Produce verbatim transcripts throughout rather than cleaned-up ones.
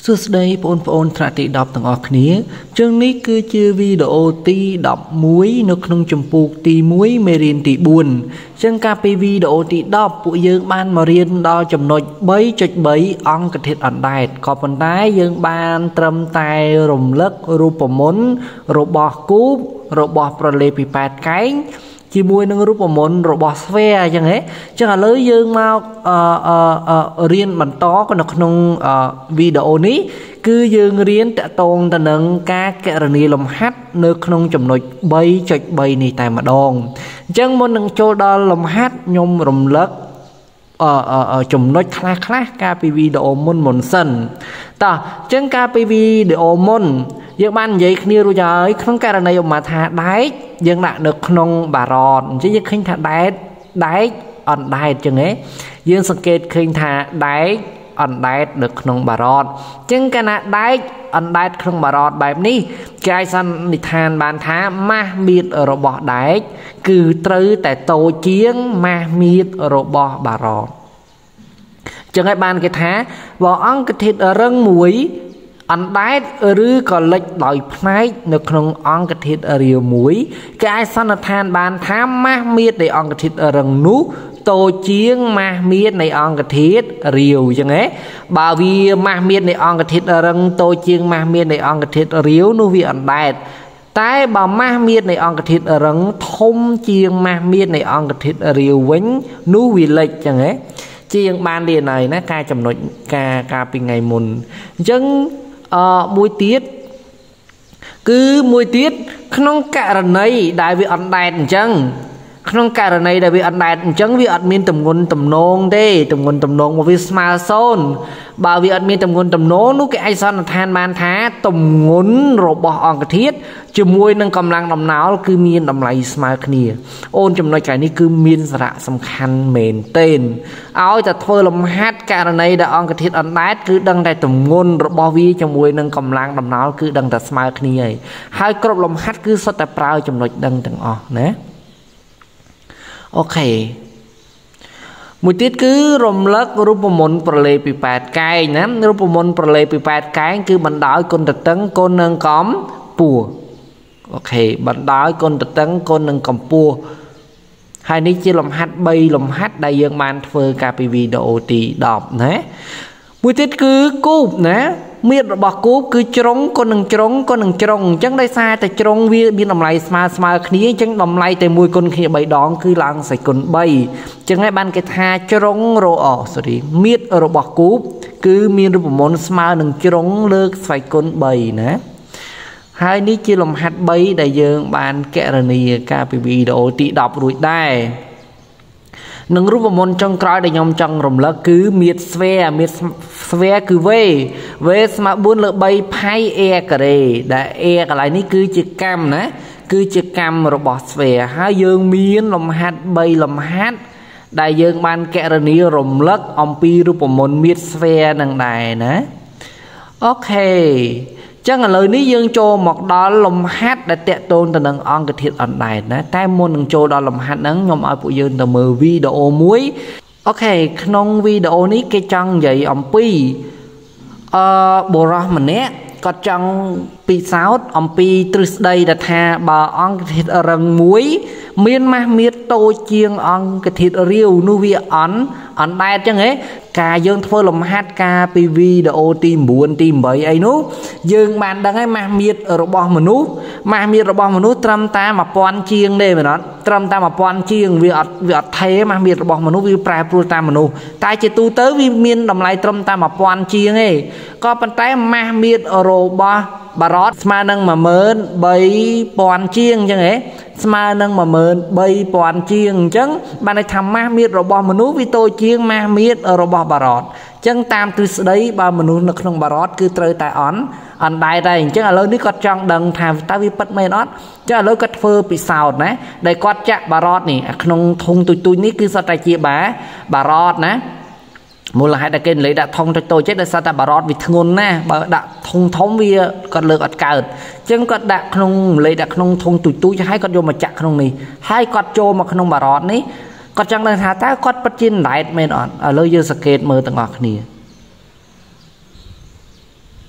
សួស្តីបងប្អូនថ្នាក់ទីដប់ទាំងអស់គ្នាចឹងនេះគឺជាវីដេអូទីដប់មួយនៅក្នុងចម្ពោះទីមួយមេរៀនទីបួនចឹងកាលពីវីដេអូទីដប់ពួកយើងបានមករៀនដល់ចំណុច បីចុចបី អង្គធាតុអណ្ដែតក៏ប៉ុន្តែយើងបានត្រឹមតែរំលឹករូបមន្តរបស់គូបរបស់ប្រលេពីប៉ែតកែងជាមួយនឹងរូបមន្តរបស់ស្វែអញ្ចឹងហ៎ចឹងឥឡូវយើងមកអឺរៀនបន្តនៅក្នុងវីដេអូនេះគឺយើងរៀនតកតងទៅនឹងការកណនាលំហាត់នៅក្នុងចំណុច បីចុចបី នេះតែម្ដងអញ្ចឹងមុននឹងចូលដល់លំហាត់ខ្ញុំរំលឹកអឺចំណុចខ្លះខ្លះកាលពីវីដេអូមុនមុនសិនតោះអញ្ចឹងកាលពីវីដេអូមុនយើងបាននិយាយគ្នារួចហើយក្នុងករណីឧបមាថាដែកយើងដាក់នៅក្នុងបារតអញ្ចឹងយើងឃើញថាដែកដែកអណ្ដែតអញ្ចឹងហ៎យើងសង្កេតឃើញថាដែកអណ្ដែតនៅក្នុងបារតអញ្ចឹងកាលណាដែកអណ្ដែតក្នុងបារតបែបនេះគេឲ្យសន្និដ្ឋានបានថាម៉ាស់មៀតរបស់ដែកគឺត្រូវតែតូចជាងម៉ាស់មៀតរបស់បារតអញ្ចឹងហើយបានគេថាបើអង្គធាតុរឹងមួយអណ្ដែតឬក៏លិចដោយផ្នែកនៅក្នុងអង្គធាតុរាវមួយគេអាចសន្និដ្ឋានបានថាម៉ាស់មៀតនៃអង្គធាតុរឹងនោះតូចជាងម៉ាស់មៀតនៃអង្គធាតុរាវអញ្ចឹងហ៎បើវាម៉ាស់មៀតនៃអង្គធាតុរឹងតូចជាងម៉ាស់មៀតនៃអង្គធាតុរាវនោះវាអណ្ដែតតែបើម៉ាស់មៀតនៃអង្គធាតុរឹងធំជាងម៉ាស់មៀតនៃអង្គធាតុរាវវិញនោះវាលិចអញ្ចឹងហ៎ជាងបានរៀនហើយណាការចំណុចការការពីថ្ងៃមុនអញ្ចឹងអឺមួយទៀតគឺមួយទៀតក្នុងករណីដែលវាអណ្ដែតអញ្ចឹងក្នុងករណីដែលវាអណ្ដែតអញ្ចឹងវាអត់មានទម្ងន់ទំនងទេទម្ងន់ទំនងមកវាស្មើសូន្យបើវាអត់មានទម្ងន់ទំនងនោះគេអាចសន្និដ្ឋានបានថាទម្ងន់របស់អង្គធាតុជាមួយនឹងកម្លាំងដំណោលគឺមានតម្លៃស្មើគ្នាអូនចំណុចកែនេះគឺមានសារៈសំខាន់មែនទែនឲ្យតែធ្វើលំហាត់ករណីដែលអង្គធាតុអណ្ដែតគឺដឹងតែទម្ងន់របស់វាជាមួយនឹងកម្លាំងដំណោលគឺដឹងតែស្មើគ្នាហើយហើយគ្រប់លំហាត់គឺសុទ្ធតែប្រើចំណុចដឹងទាំងអស់ណាអូខេមួយទៀតគឺរំលឹករូបមន្តប្រលេពីប៉ែតកែងណារូបមន្តប្រលេពីប៉ែតកែងគឺបណ្ដោយគុណតតឹងគុណនឹងកម្ពស់អូខេបណ្ដោយគុណតតឹងគុណនឹងកម្ពស់ហើយនេះជាលំហាត់បីលំហាត់ដែលយើងបានធ្វើកាលពីវីដេអូទីដប់ណាមួយទៀតគឺគូបណាមៀតរបស់គូបគឺជ្រុងគុណនឹងជ្រុងគុណនឹងជ្រុងអញ្ចឹងដោយសារតែជ្រុងវាមានតម្លៃស្មើស្មើគ្នាអញ្ចឹងតម្លៃតែមួយគុណគ្នាបីដងគឺឡើងសេចគុណបីអញ្ចឹងហើយបានគេថាជ្រុងរអ sorry មៀតរបស់គូបគឺមានរូបមន្តស្មើនឹងជ្រុងលើកស្វ័យគុណបីណាហើយនេះជាលំហាត់បីដែលយើងបានកណនាកាលពីវីដេអូទីដប់រួចដែរនឹងរូបមន្តចុងក្រោយដែលខ្ញុំចង់រំលឹកគឺមៀតស្វែមៀតស្វែគឺវេវេស្មើបួនលើបីផៃអេការ៉េដែលអេកន្លែងនេះគឺជាកម្មណាគឺជាកម្មរបស់ស្វែហើយយើងមានលំហាត់បីលំហាត់ដែលយើងបានកណនារំលឹកអំពីរូបមន្តមៀតស្វែនឹងដែរណាអូខេចឹងឥឡូវនេះយើងចូលមកដល់លំហាត់ដែលតកតូនទៅនឹងអង្គធាតុអណ្ដែតណាតែមុននឹងចូលដល់លំហាត់ហ្នឹងខ្ញុំឲ្យពួកយើងទៅមើលវីដេអូមួយអូខេក្នុងវីដេអូនេះគេចង់និយាយអំពីអឺបុរសម្នាក់គាត់ចង់ពិសោធន៍អំពីទ្រឹស្ដីដែលថាបើអង្គធាតុរឹងមួយមានម៉ាស់មៀតតូចជាងអង្គធាតុរាវនោះវាអន់អណ្ដែតចឹងហ៎ការយើងធ្វើលំហាត់ការពីវីដេអូទី៩ទី៨អីនោះយើងបានដឹងហើយម៉ាស់មៀតរបស់មនុស្សម៉ាស់មៀតរបស់មនុស្សត្រឹមតែមួយពាន់ជាងទេមែនអត់ត្រឹមតែមួយពាន់ជាងវាអត់វាអត់ថេម៉ាស់មៀតរបស់មនុស្សវាប្រែប្រួលតាមមនុស្សតែជាទូទៅវាមានតម្លៃត្រឹមតែមួយពាន់ជាងទេក៏ប៉ុន្តែម៉ាស់មៀតរបស់បារតស្មើនឹង មួយម៉ឺនបីពាន់ជាងអញ្ចឹងហ៎ស្មើនឹង មួយម៉ឺនបីពាន់ជាងអញ្ចឹងបានន័យថាម៉ាស់មៀតរបស់មនុស្សវាតូចជាងម៉ាស់មៀតរបស់បារតអញ្ចឹងតាមទ្រឹស្ដីបើមនុស្សនៅក្នុងបារតគឺត្រូវតែអន់អណ្ដែតដែរអញ្ចឹងឥឡូវនេះគាត់ចង់ដឹងថាតើវាពិតមែនអត់អញ្ចឹងឥឡូវគាត់ធ្វើពិសោធន៍ណាដែលគាត់ចាក់បារតនេះក្នុងធុងទុយទុយនេះគឺសុទ្ធតែជាបាបារតណាមូលហេតុដែលគេនិយាយដាក់ធុងតូចតូចទេដោយសារតែបារតវាធ្ងន់ណាបើដាក់ធុងធំវាគាត់លើកអត់កើតអញ្ចឹងគាត់ដាក់ក្នុងលេខដាក់ក្នុងធុងទូចទូចហើយគាត់យកមកចាក់ក្នុងនេះហើយគាត់ចូលមកក្នុងបារតនេះគាត់ចង់ដឹងថាតើគាត់ពិតជាអណ្ដែតមែនអត់ឥឡូវយើងសង្កេតមើលទាំងអស់គ្នា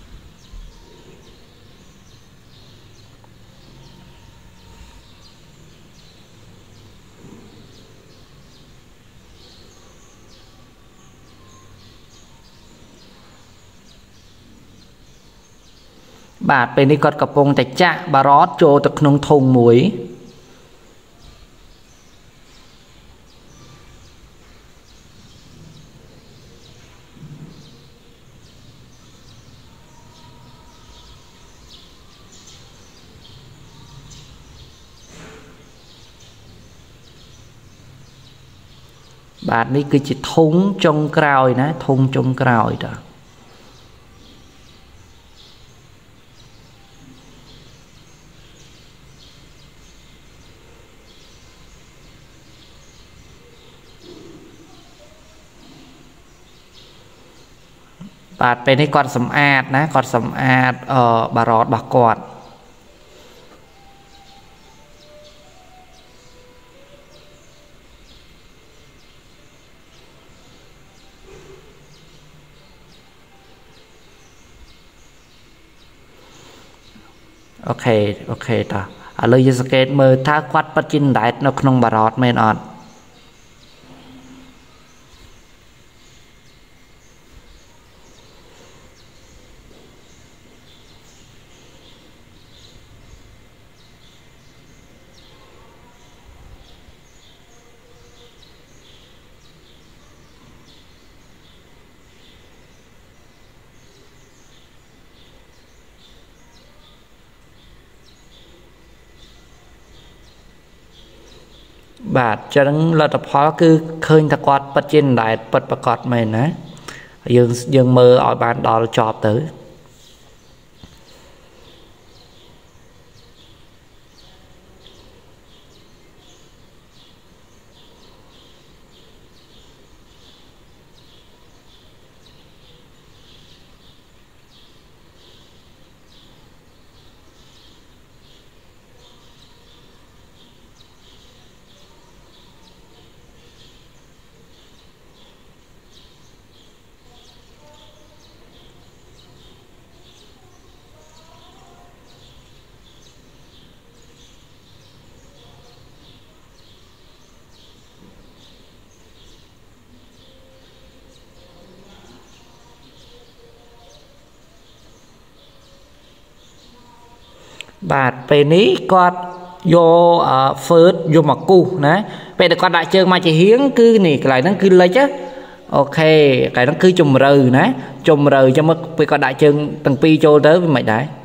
บาดเป็นนี่กอดกระโปรงแต่จะบารอดโจตะขนงทงหมวยบาทนี้คือจิตทงจงกราวนะทงจงกราวจ้ะบาทเป็นให้กอดสำอาดนะกอดสำอาดเอ่อบารอดบากอดโอเคโอเคต่อเอาเลยจะสเกตมือถ้าควัดปัจจินได้นกนงบารอดไม่นอนบาทจะนั้นเราแต่พอคือเคยตะกอดปัจจินได้ปัดประกอบไหมนะยังยังมือออกบานดอลจอบtớiบาทไปนี้กอดโยเฟิร์สโยมากูนะไปแต่กอดđạiเจอมาจะเฮียงคือนี่cái này nóคืออะไรchứ ok cái nó cứ chùm rừนะchùm rừ cho mấtไปกอดđạiเจอtừng pi cho tới với mày đấy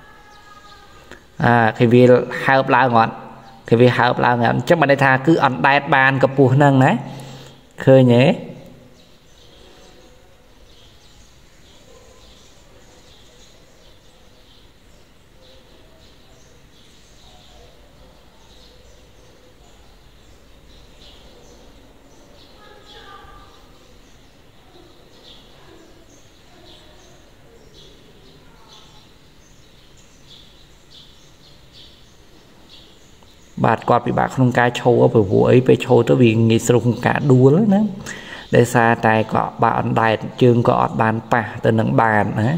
à khi vì hai ấp lại ngọn khi vì hai ấp lại ngọn chắc mà đây tha cứ ăn đại bànกับปูนั่งนะเคยnhéบาทกอดปีบาทขนมกาโชว์ไปหัวไอ้ไปโชว์ตัววิ่งงี้สรุปกาดูแล้วนะได้ซาตายก็บานได้จึงก็อดบานป่าตัวหนังบานนะ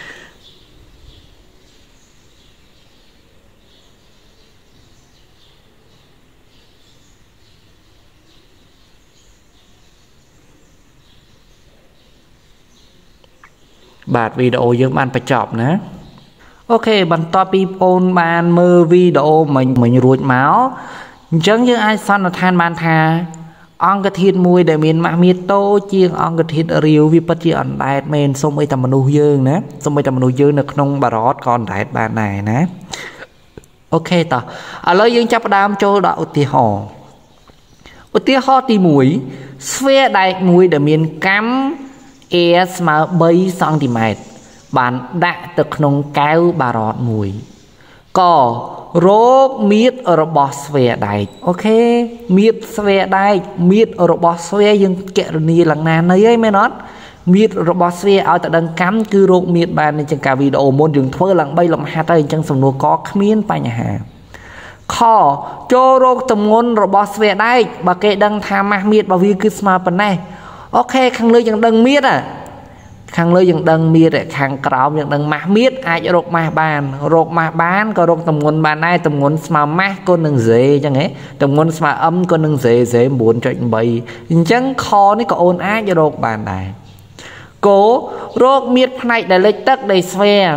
บาทวิดีโอเยอะมันประจอบนะโอเคบรรทอปีโปนบานมือวิดีโอมันมันรูดเมาส์จังยังไอซอนทานบานทาองกระทิดมวยเดมินมามีโตเจียงองกระทิดริววิปัจจีอันได้เมนสมัยตำมนุเยิงนะสมัยตำมนุเยิงในขนมบารอดก่อนได้บานไหนนะโอเคต่อเอาเลยยังจับดามโจดอุติหออุติหอตีมวยสเฟียได้มวยเดมินกัมเอสมาใบซองติเมตรบานได้ตึกนงแก้วบารอดมวยก็โรคมีดระบอสเวียได้โอเคมีดสเวียได้มีดระบอสเวียยังเกลนีหลังนานเลยไม่น็อตมีดระบอสเวียเอาแต่ดังกัมคือโรคมีดบานในจังการวิดีโอมนยังทั่วหลังใบหลังหาได้จังสมโนก็ขมิ้นไปหาข้อโจโรคตมงนระบอสเวียได้บาเกดังทามามีดบาวีคือสมาปนได้โอเคขังเลยยังดังมีดอ่ะขังเลยยังดังมีดขังกราวยังดังมามีดอาจจะโรคมาบานโรคมาบานก็โรคตำงนบานได้ตำงนสมามาก็หนึ่งเสยจังไงตำงนสมาอ้ำก็หนึ่งเสยเสยบุญใจใบจังคอนี่ก็โอนอาจจะโรคบานได้โกโรคมีดในได้เล็กตักได้สเฟีย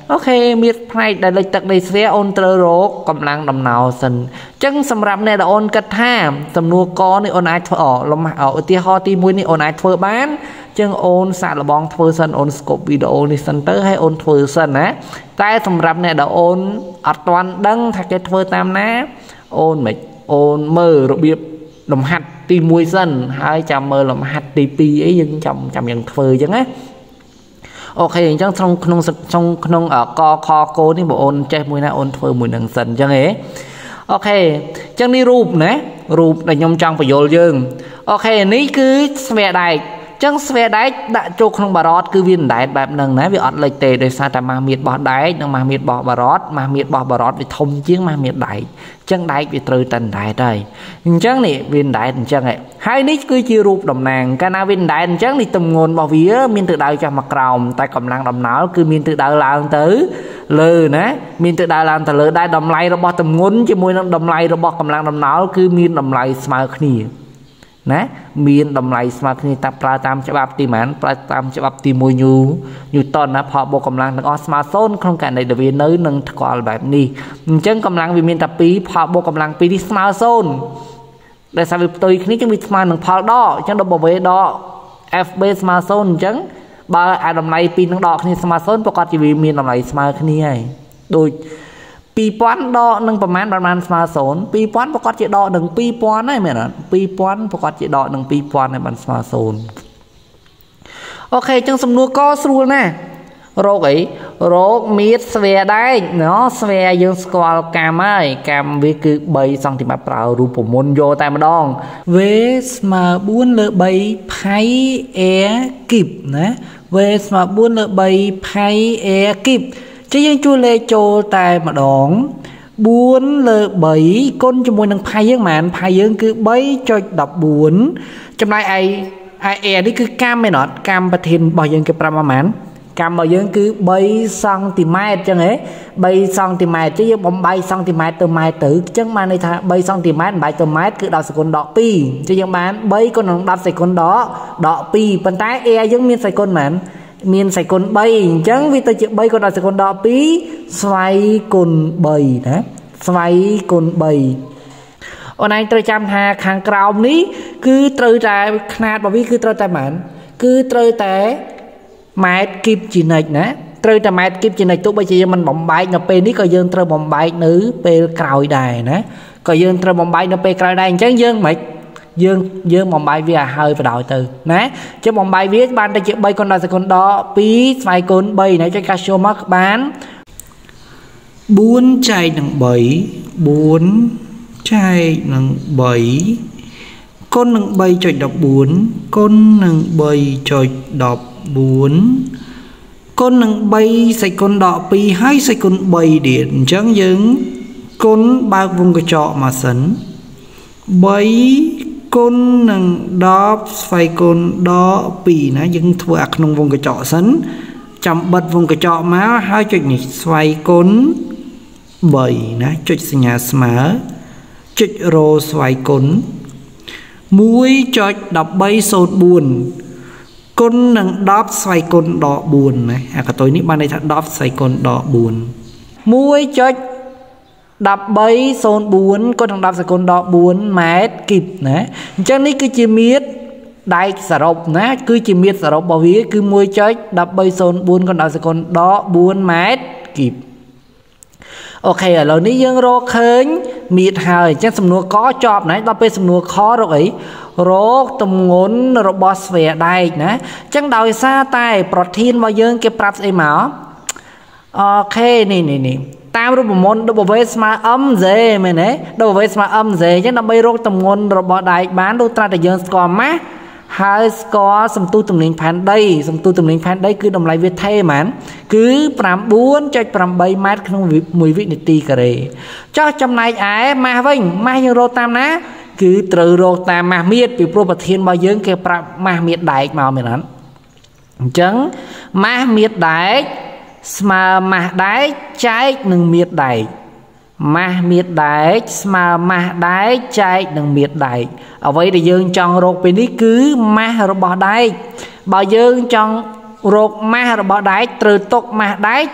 អូខេមានផ្នែកដែលលេខទឹកដីស្វាអូនត្រូវរកកម្លាំងដំណោសិនអញ្ចឹងសម្រាប់អ្នកដែលអូនគិតថាសំណួរកនេះអូនអាចធ្វើអលំឧទាហរណ៍ទីមួយនេះអូនអាចធ្វើបានអញ្ចឹងអូនសាកល្បងធ្វើសិនអូនស្គប់វីដេអូនេះសិនទៅហើយអូនធ្វើសិនណាតែសម្រាប់អ្នកដែលអូនអត់ទាន់ដឹងថាគេធ្វើតាមណាអូនមិនអូនមើលរបៀបលំហាត់ទីមួយសិនហើយចាំមើលលំហាត់ទីពីរអីយើងចាំចាំយើងធ្វើអញ្ចឹងណាអូខេអញ្ចឹងក្នុងក្នុងក្នុងក្នុងកខកូនេះបងអូនចេះមួយណាអូនធ្វើមួយនឹងសិនអញ្ចឹងហ៎អូខេអញ្ចឹងនេះរូបណារូបដែលខ្ញុំចង់បញ្យល់យើងអូខេនេះគឺស្វែដែកអញ្ចឹងស្វែដែកដាក់ចូលក្នុងបារតគឺវាអណ្ដែតបែបហ្នឹងណាវាអត់លេចទេដោយសារតែម៉ាស់មៀតរបស់ដែកនិងម៉ាស់មៀតរបស់បារតម៉ាស់មៀតរបស់បារតវាធំជាងម៉ាស់មៀតដែកអញ្ចឹងដែកវាត្រូវតែអណ្ដែតហើយអញ្ចឹងនេះវាអណ្ដែតអញ្ចឹងហើយនេះគឺជារូបតំណាងកាលណាវាអណ្ដែតអញ្ចឹងនេះទម្ងន់របស់វាមានទិសដៅចុះមកក្រោមតែកម្លាំងដំណើរគឺមានទិសដៅឡើងទៅលើណាមានទិសដៅឡើងទៅលើដែរតម្លៃរបស់ទម្ងន់ជាមួយនឹងតម្លៃរបស់កម្លាំងដំណើរគឺមានតម្លៃស្មើគ្នាណាមានតម្លៃស្មើគ្នាតាមប្រើតាមច្បាប់ទីម៉ានប្រើតាមច្បាប់ទីមួយញូញូតនណាផលបូកកម្លាំងទាំងអស់ស្មើសូន្យក្នុងករណីដែលវានៅនឹងថ្កល់បែបនេះអញ្ចឹងកម្លាំងវាមានតែពីរផលបូកកម្លាំងពីរនេះស្មើសូន្យដែលសារវាផ្ទុយគ្នាចឹងវាស្មើនឹងផលដកអញ្ចឹង W ដក F B ស្មើសូន្យអញ្ចឹងបើអាតម្លៃពីរនឹងដកគ្នាស្មើសូន្យប្រកាសជាវាមានតម្លៃស្មើគ្នាហើយដូចពីរពាន់ដកនឹងប្រមាណប្រមាណស្មើសូន្យពីរពាន់ប្រកាសជាដកនឹងពីរពាន់ហើយមែនអត់ពីរពាន់ប្រកាសជាដកនឹងពីរពាន់ហើយបានស្មើសូន្យអូខេអញ្ចឹងសំណួរកស្រួលណាស់រោគអីរោគមៀតស្វែដែកណ៎ស្វែយើងស្គាល់កម្មហើយកម្មវាគឺបីសង់ទីម៉ែត្រប្រើរូបមន្តយកតែម្ដង V ស្មើបួនលើបីផៃអែគីបណា V ស្មើបួនលើបីផៃអែគីបចឹងយើងជួយលេខចូលតែម្ដងបួនលើបីគុណជាមួយនឹងផៃយើងហ្មងផៃយើងគឺ បីចុចដប់បួន ចំណែកឯឯអែនេះគឺកម្មមែនអត់កម្មប្រធានរបស់យើងគេប្រាប់មកហ្មងកម្មរបស់យើងគឺបីសង់ទីម៉ែត្រចឹងហ៎បីសង់ទីម៉ែត្រចឹងយើងបំបែកសង់ទីម៉ែត្រទៅម៉ែត្រទៅចឹងបានន័យថាបីសង់ទីម៉ែត្របំបែកទៅម៉ែត្រគឺដកសេគុណដកពីរចឹងយើងបានបីគុណនឹងដប់សេគុណដកដកពីរប៉ុន្តែអែយើងមានសេគុណហ្មងមានសេគុណបីអញ្ចឹងវាទៅជាបីគុណដល់សេគុណដកពីរស្វ័យគុណបីណាស្វ័យគុណបីអូនឯងត្រូវចាំថាខាងក្រោមនេះគឺត្រូវតែຂະຫນាតរបស់វាគឺត្រូវតែប៉ុន្មានគឺត្រូវតែម៉ែត្រគីបជានិច្ចណាត្រូវតែម៉ែត្រគីបជានិច្ចទោះបីជាយើងមិនបំបែកនៅពេលនេះក៏យើងត្រូវបំបែកនៅពេលក្រោយដែរណាក៏យើងត្រូវបំបែកនៅពេលក្រោយដែរអញ្ចឹងយើងមិនយើងយើងបំបាយវាឲ្យហើយបដោយទៅណាចឹងបំបាយវាបានទៅជាបីគុណដល់សេគុណដកពីរស្វ័យគុណបីណាចុចកាសចូលមកបានបួនចែកនឹងបីបួនចែកនឹងបីគុណនឹងបីចុចដប់បួនគុណនឹងបីចុចដប់បួនគុណនឹងបីសេគុណដកពីរហើយសេគុណបីទៀតអញ្ចឹងយើងគុណបើកវងកញ្ចក់មកសិនបីគុណនឹងដប់ស្វ័យគុណដកពីរណាយើងធ្វើអាក្នុងវងកញ្ចក់សិនចាំបិទវងកញ្ចក់មកហើយចុចនេះស្វ័យគុណបីណាចុចសញ្ញាស្មើចុចរោស្វ័យគុណមួយចុចដប់បីសូន្យបួនគុណនឹងដប់ស្វ័យគុណដកបួនណាអាកតុយនេះបានន័យថាដប់ស្វ័យគុណដកបួនមួយចុចដប់បីសូន្យបួនគុណនឹងដប់សេគុណដកបួនម៉ែត្រគីបណាអញ្ចឹងនេះគឺជាមៀតដែកសរុបណាគឺជាមៀតសរុបរបស់វាគឺមួយចុចដប់បីសូន្យបួនគុណដល់សេគុណដកបួនម៉ែត្រគីបអូខេឥឡូវនេះយើងរកឃើញមៀតហើយអញ្ចឹងសំណួរកចប់ណាដល់ពេលសំណួរខរកអីរកទម្ងន់របស់ស្វែដែកណាអញ្ចឹងដោយសារតែប្រធានរបស់យើងគេប្រាប់ស្អីមកអូខេនេះនេះនេះតាមរូបមន្ត W ស្មើ mz មែនទេ W ស្មើ mz អញ្ចឹងដើម្បីរកទម្ងន់របស់ដែកបានលុះត្រាតែយើងស្គាល់ម៉ាស់ហើយស្គាល់សន្ទុះទំនាញផែនដីសន្ទុះទំនាញផែនដីគឺតម្លៃវាថេហ្មងគឺប្រាំបួនចុចប្រាំបីម៉ែត្រក្នុងមួយវិនាទីការ៉េចុះចំណែកឯម៉ាស់វិញម៉ាស់យើងរកតាមណាគឺត្រូវរកតាមម៉ាស់មៀតពីព្រោះប្រធានរបស់យើងគេប្រាប់ម៉ាស់មៀតដែកមកមែនអត់អញ្ចឹងម៉ាស់មៀតដែកស្មើម៉ាស់ដែកចែកនឹងមៀតដែកម៉ាស់មៀតដែកស្មើម៉ាស់ដែកចែកនឹងមៀតដែកអ្វីដែលយើងចង់រកពេលនេះគឺម៉ាស់របស់ដែកបើយើងចង់រកម៉ាស់របស់ដែកត្រូវទុកម៉ាស់ដែក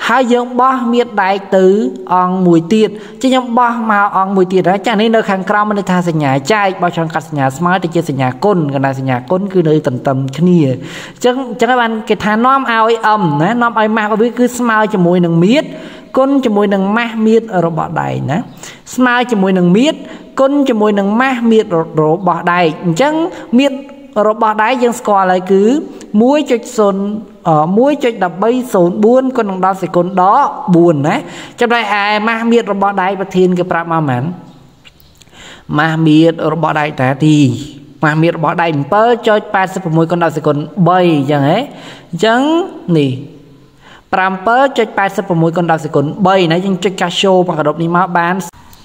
hai dương bó miết đại từ on mùi tiệt chứ nhóm bó mà on mùi tiệt đó chẳng nên nơi kháng krao mình tha sinh nhà trai bao trong cắt sinh nhà smart thì chia sinh nhà côn gần là sinh nhà côn cứ nơi tầm tầm kia chẳng chẳng các bạn cái thà nom ao ấy ầm nè nom ai mà có biết cứ smile cho mùi nằng miết côn cho mùi nằng mát miết ở đó bỏ đầy nè smile cho mùi nằng miết côn cho mùi nằng mát miết rồi bỏ đầy chẳng miết rồi bỏ đầy dân score lại cứ muối cho xôn ở muối cho đập bay xôn buôn con đồng đó sẽ con đó buồn đấy trong đây ai mà miệt rồi bỏ đầy và thiên cái prap mà mắn mà miệt rồi bỏ đầy ta thì mà miệt bỏ đầy bơ cho ba mươi mùi con đó sẽ con bay chẳng ấy chẳng nè pram bơ cho ba mươi mùi con đó sẽ con bay nãy nhưng cho cá show và cả độc đi mà bán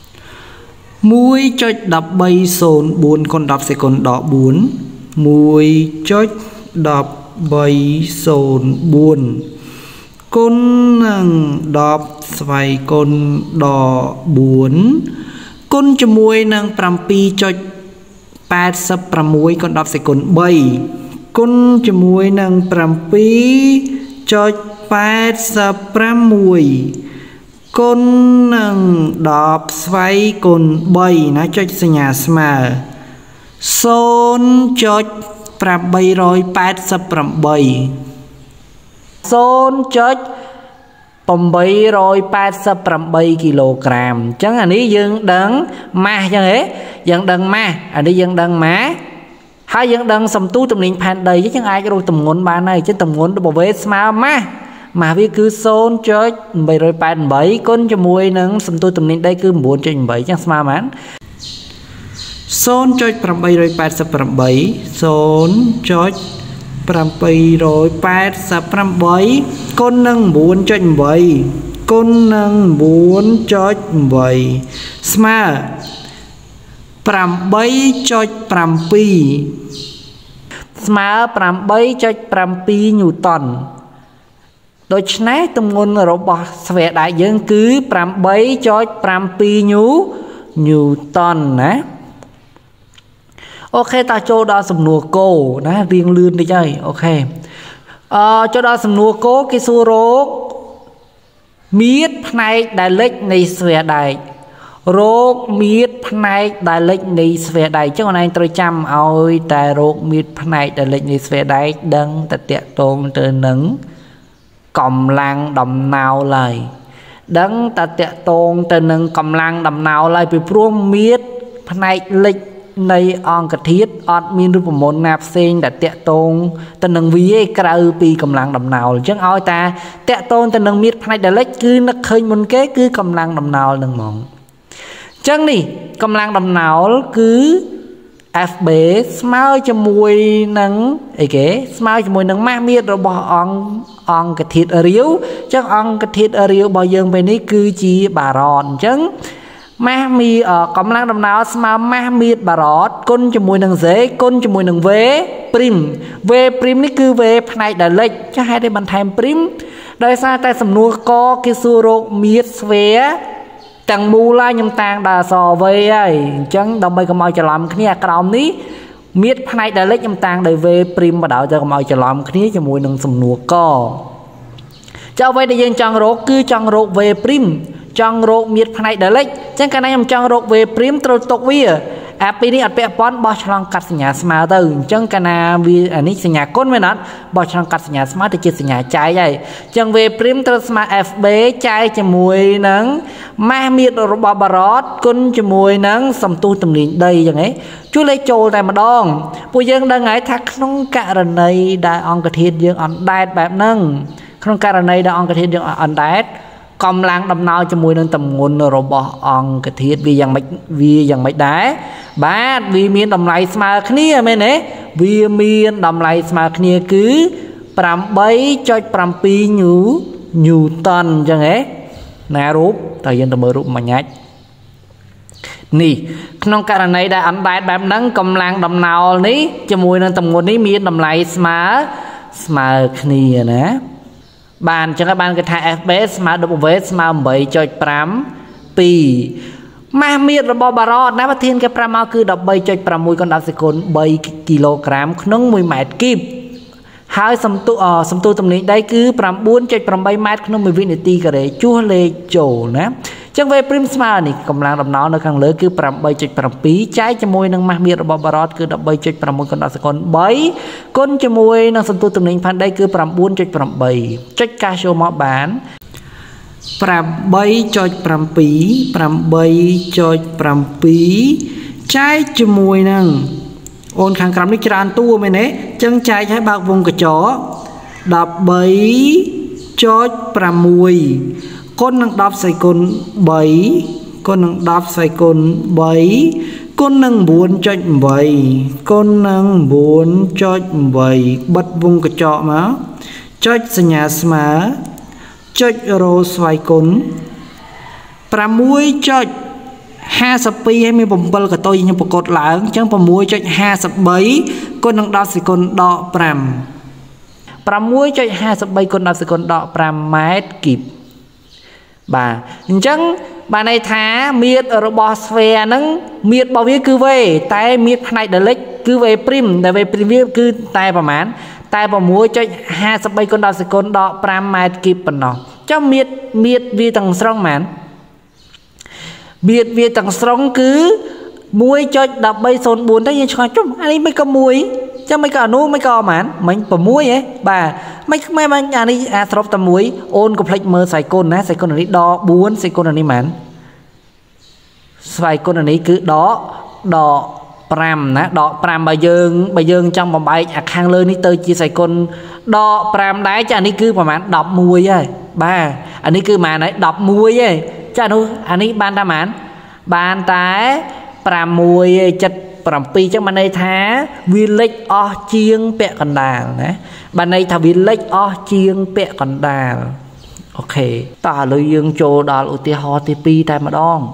muối cho đập bay xôn buôn con đập sẽ con đó buồn muối cho đập bay xôn buồn con nằng đập xoay con đỏ buồn con cho muối nằng pram pi cho ba mươi muối con đập sẽ con bay con cho muối nằng pram pi cho ba mươi muối con nằng đập xoay con bay nó cho sinh nhà smart xôn cho pram bay rồi ba mươi bảy xôn cho pram bay rồi ba mươi bảy kg chẳng anh ấy dương đằng ma chẳng ấy dương đằng ma anh ấy dương đằng má hai dương đằng sầm tu tầm nín pan đầy chứ chẳng ai cái đồ tầm ngón ba này chứ tầm ngón đồ bảo vệ smart ma mà vì cứ xôn cho bảy rồi ba mươi bảy con cho mùi nâng sầm tu tầm nín đây cứ muốn cho bảy chẳng smart mán xôn cho pram bay rồi ba mươi bảy xôn cho pram bay rồi ba mươi bảy con nâng muốn cho bảy con nâng muốn cho bảy smart pram bay cho pram pi smart pram bay cho pram pi newton đôi này tầm ngôn rồi bỏ về đại dương cứ pram bay cho pram pi nhu newton nè ok ta cho đó sầm nùa cô đó riêng lươn đi chơi ok ờ, cho đó sầm nùa cô cái số rốt miết này đại lịch này sửa đại rốt miết này đại lịch này sửa đại chứ còn anh tôi chăm ôi tại rốt miết này đại lịch này sửa đại đấng ta tiệt tôn từ nứng cầm lang đầm nào lời đấng ta tiệt tôn từ nứng cầm lang đầm nào lời bị prom miết này lịchในองกทิศอดมีรูปมนต์นับเส้นแต่เตะตรงตนหนึ่งวิเอกระอือปีกำลังดำนาวจังเอาแต่เตะตรงตนหนึ่งมีดภายในเดล็กคือนักเคยมันเก๋คือกำลังดำนาวหนึ่งมองจังนี่กำลังดำนาวคือ F B สมาร์จมวยนังไอ้เก๋สมาร์จมวยนังมามีดเราบอกององกทิศเรียวจังองกทิศเรียวบอกยังไปนี้คือจีบารอนจังมามีเอ่อกำลังดำน้ำสมามามีบารอดก้นจมูกหนังเสกก้นจมูกหนังเวปริมเวปริมนี่คือเวภายในเดล็กจะให้ได้บรรทายปริมโดยซาแต่สำนวนก็กิสูโรมีสเวจังมูลายยำตางดาซอเวไอ้จังดำไปกำเอาจะล้ำขี้กราวนี้มีภายในเดล็กยำตางโดยเวปริมมาดาวจะกำเอาจะล้ำขี้จมูกหนังสำนวนก็จะเอาไว้ได้ยังจังโรคือจังโรเวปริมจังโรมีดภายในเดล็กจังการนั้นจังโรเวปริมตรตกวิแอปปีนี้อัดเปะป้อนบอชลังกัดสัญญาสมาร์ตจังการนั้นวิอันนี้สัญญาก้นไว้นั้นบอชลังกัดสัญญาสมาร์ตจะสัญญาใจใหญ่จังเวปริมตรสมาเอฟเบใจจมวยนังมามีดรบบารอดก้นจมวยนังสมตูตำหนิได้ยังไงช่วยเลยโจแต่มาดองผู้ยังดังไงทักน้องการในได้องกระเทียนยังอ่อนได้แบบนั่งน้องการในได้องกระเทียนยังอ่อนได้กำลังดำน้ำจมูกนั่งตำงนรบองกระเทียดวียังไม่วียังไม่ได้บ้านวีมีดำไหลสมาคเนียไหมเนี่ยวีมีดำไหลสมาคเนียคือปรำใบจอยปรำปีนูนูตันจังไงนารูปแต่ยังตำมือรูปมันยัดนี่น้องการในได้อันได้แบบนั้นกำลังดำน้ำนี้จมูกนั่งตำงนนี้มีดำไหลสมาสมาคเนียนะบานจังบานกระทาย F B S มาดับเวสมาใบจอยปรำปีมามีดระบบบารอดนะประเทศแกปรำมาคือดับใบจอยปรำมวยกันดับสิคนใบกิโลกรัมขนมมวยแมดกิบហើយសំទុសំទុតំណែងដៃគឺ9.8 ម៉ែត្រក្នុងមួយវិនាទីការ៉េជួសលេខចូលណាចឹងវេព្រីមស្មើនេះកម្លាំងដំណើរនៅខាងលើគឺ 8.7 ចែកជាមួយនឹងម៉ាស់មៀតរបស់បារ៉តគឺ 13.6 កណ្ដោះសេកុន3គុណជាមួយនឹងសំទុតំណែងផាន់ដីគឺ 9.8 ចុចកាសចូលមកបាន8.7 8.7 ចែកជាមួយនឹងអូនខាងក្រោមនេះច្រើនតួមែនទេចឹងចែកឲ្យបើកវងកញ្ចក់ 13.6 គុណនឹង10សេគុណ3គុណនឹង10សេគុណ3គុណនឹង 9.8 គុណនឹង 9.8 បិទវងកញ្ចក់មកចុចសញ្ញាស្មើចុចរោស្វ័យគុណ 6.52 ហើយមាន7កតុយខ្ញុំប្រកបឡើងអញ្ចឹង 6.53 គុណនឹង10សេគុណដក5 6.53 គុណ10សេគុណដក5ម៉ែត្រគីបបាទអញ្ចឹងបានន័យថាមៀតរបស់ស្វែហ្នឹងមៀតរបស់វាគឺវេតែមៀតផ្នែកដលិចគឺវេព្រីមដែលវេព្រីមវាគឺតែប្រមាណតែ 6.53 គុណ10សេគុណដក5ម៉ែត្រគីបប៉ុណ្ណោះចុះមៀតមៀតវាទាំងស្រុងហ្មងមៀតវាទាំងស្រុងគឺ 1.1304 ទៅយើងឆ្ងល់ជុំអានេះមិនក៏1ចាំមិនក៏អានោះមិនក៏ហ្មងមិញ6ហ៎បាទមិនខ្មែរមិនអានេះអាស្រុបតែ1អូនកុំភ្លេចមើលស្វ័យគុណណាស្វ័យគុណនេះដក4ស្វ័យគុណនេះហ្មងស្វ័យគុណនេះគឺដកដក5ណាដក5បើយើងបើយើងចង់បំបែកអាខាងលើនេះទៅជាស្វ័យគុណដក5ដែរចាអានេះគឺប្រហែល11ហើយបាទអានេះគឺប្រហែលហើយ11ឯងចានោះអានេះបានតែប្រហែលបានតែ6.7 ចឹងបានន័យថាវាលិចអស់ជាងពាក់កណ្ដាលណាបានន័យថាវាលិចអស់ជាងពាក់កណ្ដាលអូខេតោះឥឡូវយើងចូលដល់ឧទាហរណ៍ទី2តែម្ដង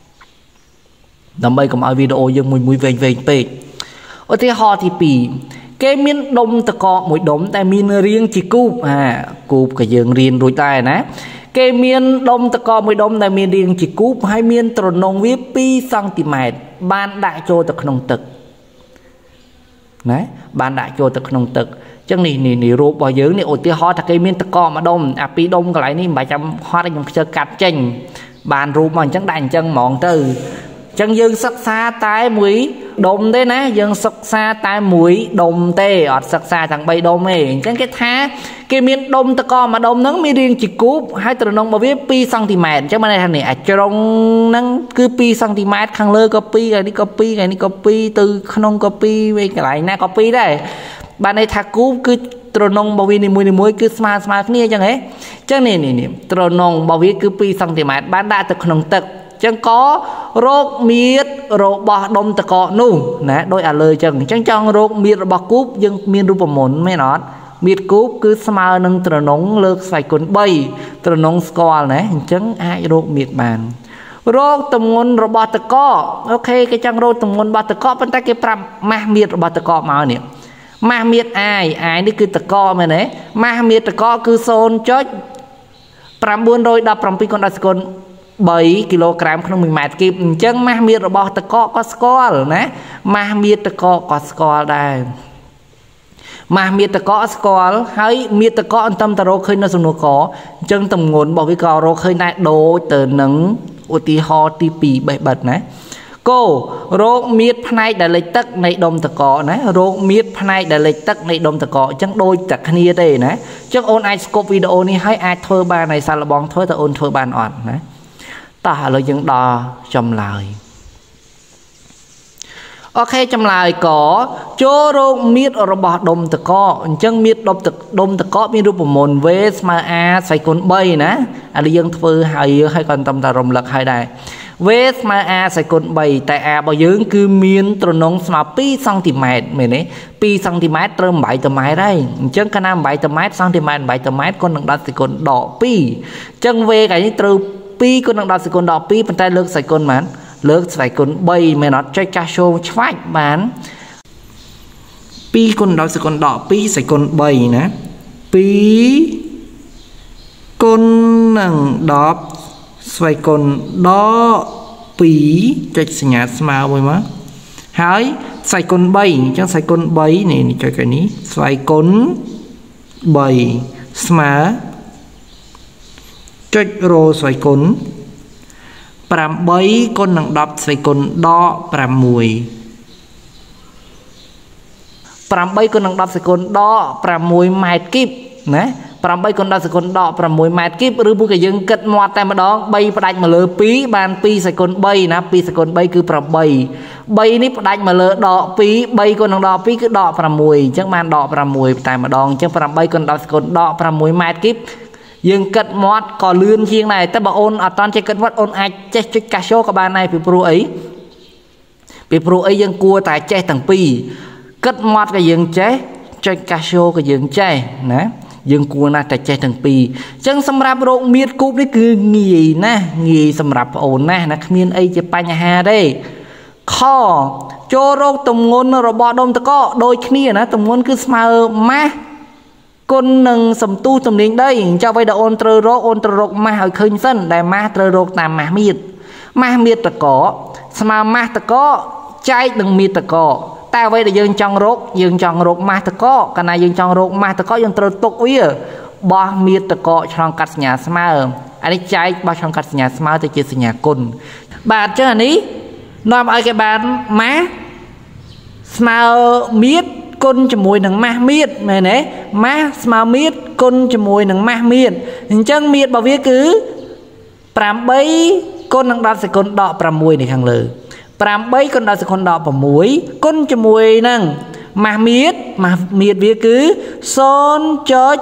ដើម្បីកុំឲ្យវីដេអូយើងមួយមួយវែងវែងពេកឧទាហរណ៍ទី2គេមានដុំតកកមួយដុំតែមានរាងជាគូបអាគូបក៏យើងរៀនរួចដែរណាគេមានដុំតកកមួយដុំដែលមានរាងជាគូបហើយមានទ្រនងវា2សង់ទីម៉ែត្របានដាក់ចូលទៅក្នុងទឹកណាបានដាក់ចូលទៅក្នុងទឹកអញ្ចឹងនេះនេះរូបរបស់យើងនេះឧទាហរណ៍ថាគេមានតកកមួយដុំអាពីរដុំកន្លែងនេះមិនបាច់ចាំហត់ខ្ញុំខ្ជិលកាត់ចេញបានរូបមកអញ្ចឹងដាក់អញ្ចឹងហ្មងទៅអញ្ចឹងយើងសិក្សាតែមួយដុំទេណាយើងសិក្សាតែមួយដុំទេអត់សិក្សាទាំង3ដុំទេអញ្ចឹងគេថាគេមានដុំតកមួយដុំហ្នឹងមានរាងជាគូបហើយទ្រនងរបស់វា2សង់ទីម៉ែត្រអញ្ចឹងបានន័យថានេះអាចជ្រុងហ្នឹងគឺ2សង់ទីម៉ែត្រខាងលើក៏2ហើយនេះក៏2ហើយនេះក៏2ទៅក្នុងក៏2វិញកន្លែងណាក៏2ដែរបានន័យថាគូបគឺទ្រនងរបស់វានីមួយៗគឺស្មើស្មើគ្នាអញ្ចឹងហ៎អញ្ចឹងនេះនេះទ្រនងរបស់វាគឺ2សង់ទីម៉ែត្របានដាក់ទៅក្នុងទឹកចឹងក៏រោគមៀតរបស់ដុំតកកនោះណាដោយអាលើចឹងអញ្ចឹងចង់រោគមៀតរបស់គូបយើងមានរូបមន្តមែនអត់មៀតគូបគឺស្មើនឹងទ្រនងលើកស្វ័យគុណ3ទ្រនងស្គាល់ណាអញ្ចឹងអាចរោគមៀតបានរោគទម្ងន់របស់តកកអូខេគេចង់រោគទម្ងន់របស់តកកប៉ុន្តែគេប្រាប់ម៉ាស់មៀតរបស់តកកមកនេះម៉ាស់មៀតអាយអាយនេះគឺតកកមែនទេម៉ាស់មៀតតកកគឺ 0.917 គុណដល់សេគុណ3គីឡូក្រាមក្នុង1ម៉ែត្រគីបអញ្ចឹងម៉ាស់មៀតរបស់តកកក៏ស្គាល់ណាម៉ាស់មៀតតកកក៏ស្គាល់ដែរម៉ាស់មៀតតកកស្គាល់ហើយមៀតតកកអន្តមតរោឃើញនៅសំណួរកអញ្ចឹងទម្ងន់របស់វាក៏រកឃើញដែរដូចទៅនឹងឧទាហរណ៍ទី2បេះបិទណាគោរោគមៀតផ្នែកដែលលិចទឹកនៃដុំតកកណារោគមៀតផ្នែកដែលលិចទឹកនៃដុំតកកអញ្ចឹងដូចតែគ្នាទេណាអញ្ចឹងអូនអាចស្គប់វីដេអូនេះហើយអាចធ្វើបានហើយសាឡបងធ្វើតែអូនធ្វើបានអត់ណាតោះឥឡូវយើងដល់ចម្លើយអូខេចម្លើយកចូលរោគមៀតរបស់ដុំតកកអញ្ចឹងមៀតដុំតកដុំតកកមានរូបមន្តវេស្មើ a ស្វ័យគុណ3ណាឥឡូវយើងធ្វើហើយហើយក៏តាមតែរំលឹកឲ្យដែរវេស្មើ a ស្វ័យគុណ3តែ a របស់យើងគឺមានទ្រនងស្មើ2សង់ទីម៉ែត្រមែនទេ2សង់ទីម៉ែត្រត្រូវ8តម៉ែត្រហើយអញ្ចឹងកាលណា8តម៉ែត្រសង់ទីម៉ែត្រ8តម៉ែត្រគុណនឹង10សេគុណដក2អញ្ចឹងវេកាលនេះត្រូវ2គុណនឹង10សេគុណដក2ប៉ុន្តែលើកស្វ័យគុណបានលើកស្វ័យគុណ3មែនអត់ចុចកាសចូលឆ្វាច់បាន2គុណ10សេគុណដក2សេគុណ3ណា2គុណនឹង10ស្វ័យគុណដក2ចុចសញ្ញាស្មើមួយមកហើយស្វ័យគុណ3អញ្ចឹងស្វ័យគុណ3នេះចុចកន្លែងនេះស្វ័យគុណ bảy smá chốt rô xoay cún pram bảy con nặng đập xoay cún đo pram mùi pram bảy con nặng đập xoay cún đo pram mùi mát kíp nè pram bảy con đập xoay cún đo pram mùi mát kíp rư bu cái dương cất mọt tay mà đó bay phải đánh mà lơ pí bàn pi xoay cún bay nè pi xoay cún bay cứ pram bảy bay ní đánh mà lơ đọ pí bay con nặng đọ pí cứ đọ pram mùi chẳng man đọ pram mùi tay mà đong chẳng pram bảy con đập xoay cún đọ pram mùi mát kíp dương cất mót có lươn chiên này ta bảo ôn ở toàn chơi cất mót ôn ai chơi chơi cá sấu các bạn này bị pro ấy bị pro ấy dương cua tại chơi thằng pi cất mót cái dương chơi chơi cá sấu cái dương chơi nè dương cua na tại chơi thằng pi chẳng xâm rạp rộn miết cúp đấy cứ nghỉ nè nghỉ xâm rạp ôn nè nè miên ấy chơi pa nhà hà đây kho cho rô tùm ngôn rồi bỏ đông ta có đôi kia nè tùm ngôn cứ smile má con nâng sầm tu sầm đến đây cho vay đậu ôn trơ rô ôn trơ rô ma hơi khơi sân đại ma trơ rô tam ma miệt ma miệt ta có mà ma ta có trái đừng miệt ta có ta vay để dương trong rô dương trong rô ma ta có cái này dương trong rô ma ta có dương trơ tục uy bỏ miệt ta có trong cắt nhà smile anh ấy trái bao trong cắt nhà smile thì chỉ nhà côn bạn chứ anh ấy nói ai cái bạn má smile miệt con cho mùi nằng ma miết này nè ma mà miết con cho mùi nằng ma miết chân miết bảo viết cứ pram bay con nằng đạp sẽ con đọ pram mùi này hàng lử pram bay con đạp sẽ con đọ pram mùi con cho mùi nằng ma miết mà miết viết cứ son chót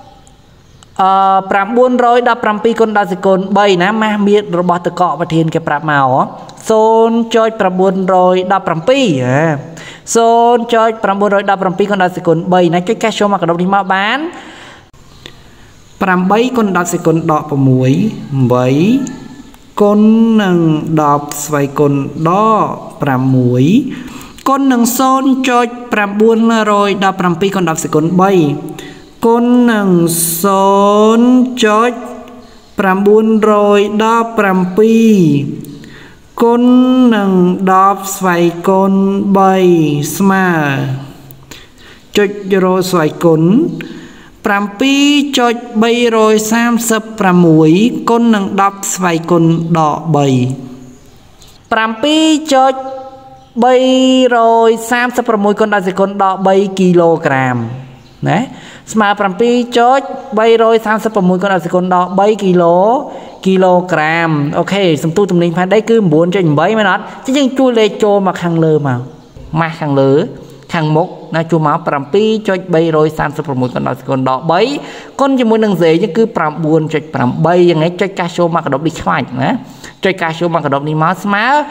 pram buôn rồi đạp pram pi con đạp sẽ con bay nè ma miết rồi bỏ từ cọ và thiên cái pram màu son chót pram buôn rồi đạp pram pi à son cho pram buôn rồi đập pram pi con đạp second bay này cái cá sấu mà cái đầu đi mà bán pram bay con đạp second đọ pram muối bảy con nằng đạp xoay con đọ pram muối con nằng son cho pram buôn rồi đập pram pi con đạp second bay con nằng son cho pram buôn rồi đập pram pi con nằng đạp xoay con bay sma chốt rồi xoay con pram pi chốt bay rồi sam sập pram muối con nằng đạp xoay con đọ bay pram pi chốt bay rồi sam sập pram muối con đạp xoay con đọ bay kg nè sma pram pi chốt bay rồi sam sập pram muối con đạp xoay con đọ bay kg kg ok sum tu tụm linh phán đấy cứ muốn cho mấy mà nó chứ nhưng chui lê cho mà khang lơ mà mà khang lơ khang mốc na chua máu pram pi cho bay rồi sam sập một con đỏ con đỏ bấy con chỉ muốn nâng dễ chứ cứ pram buồn cho pram bay như ngay cho cá sấu mà cái độc đi khoai nè cho cá sấu mà cái độc đi máu má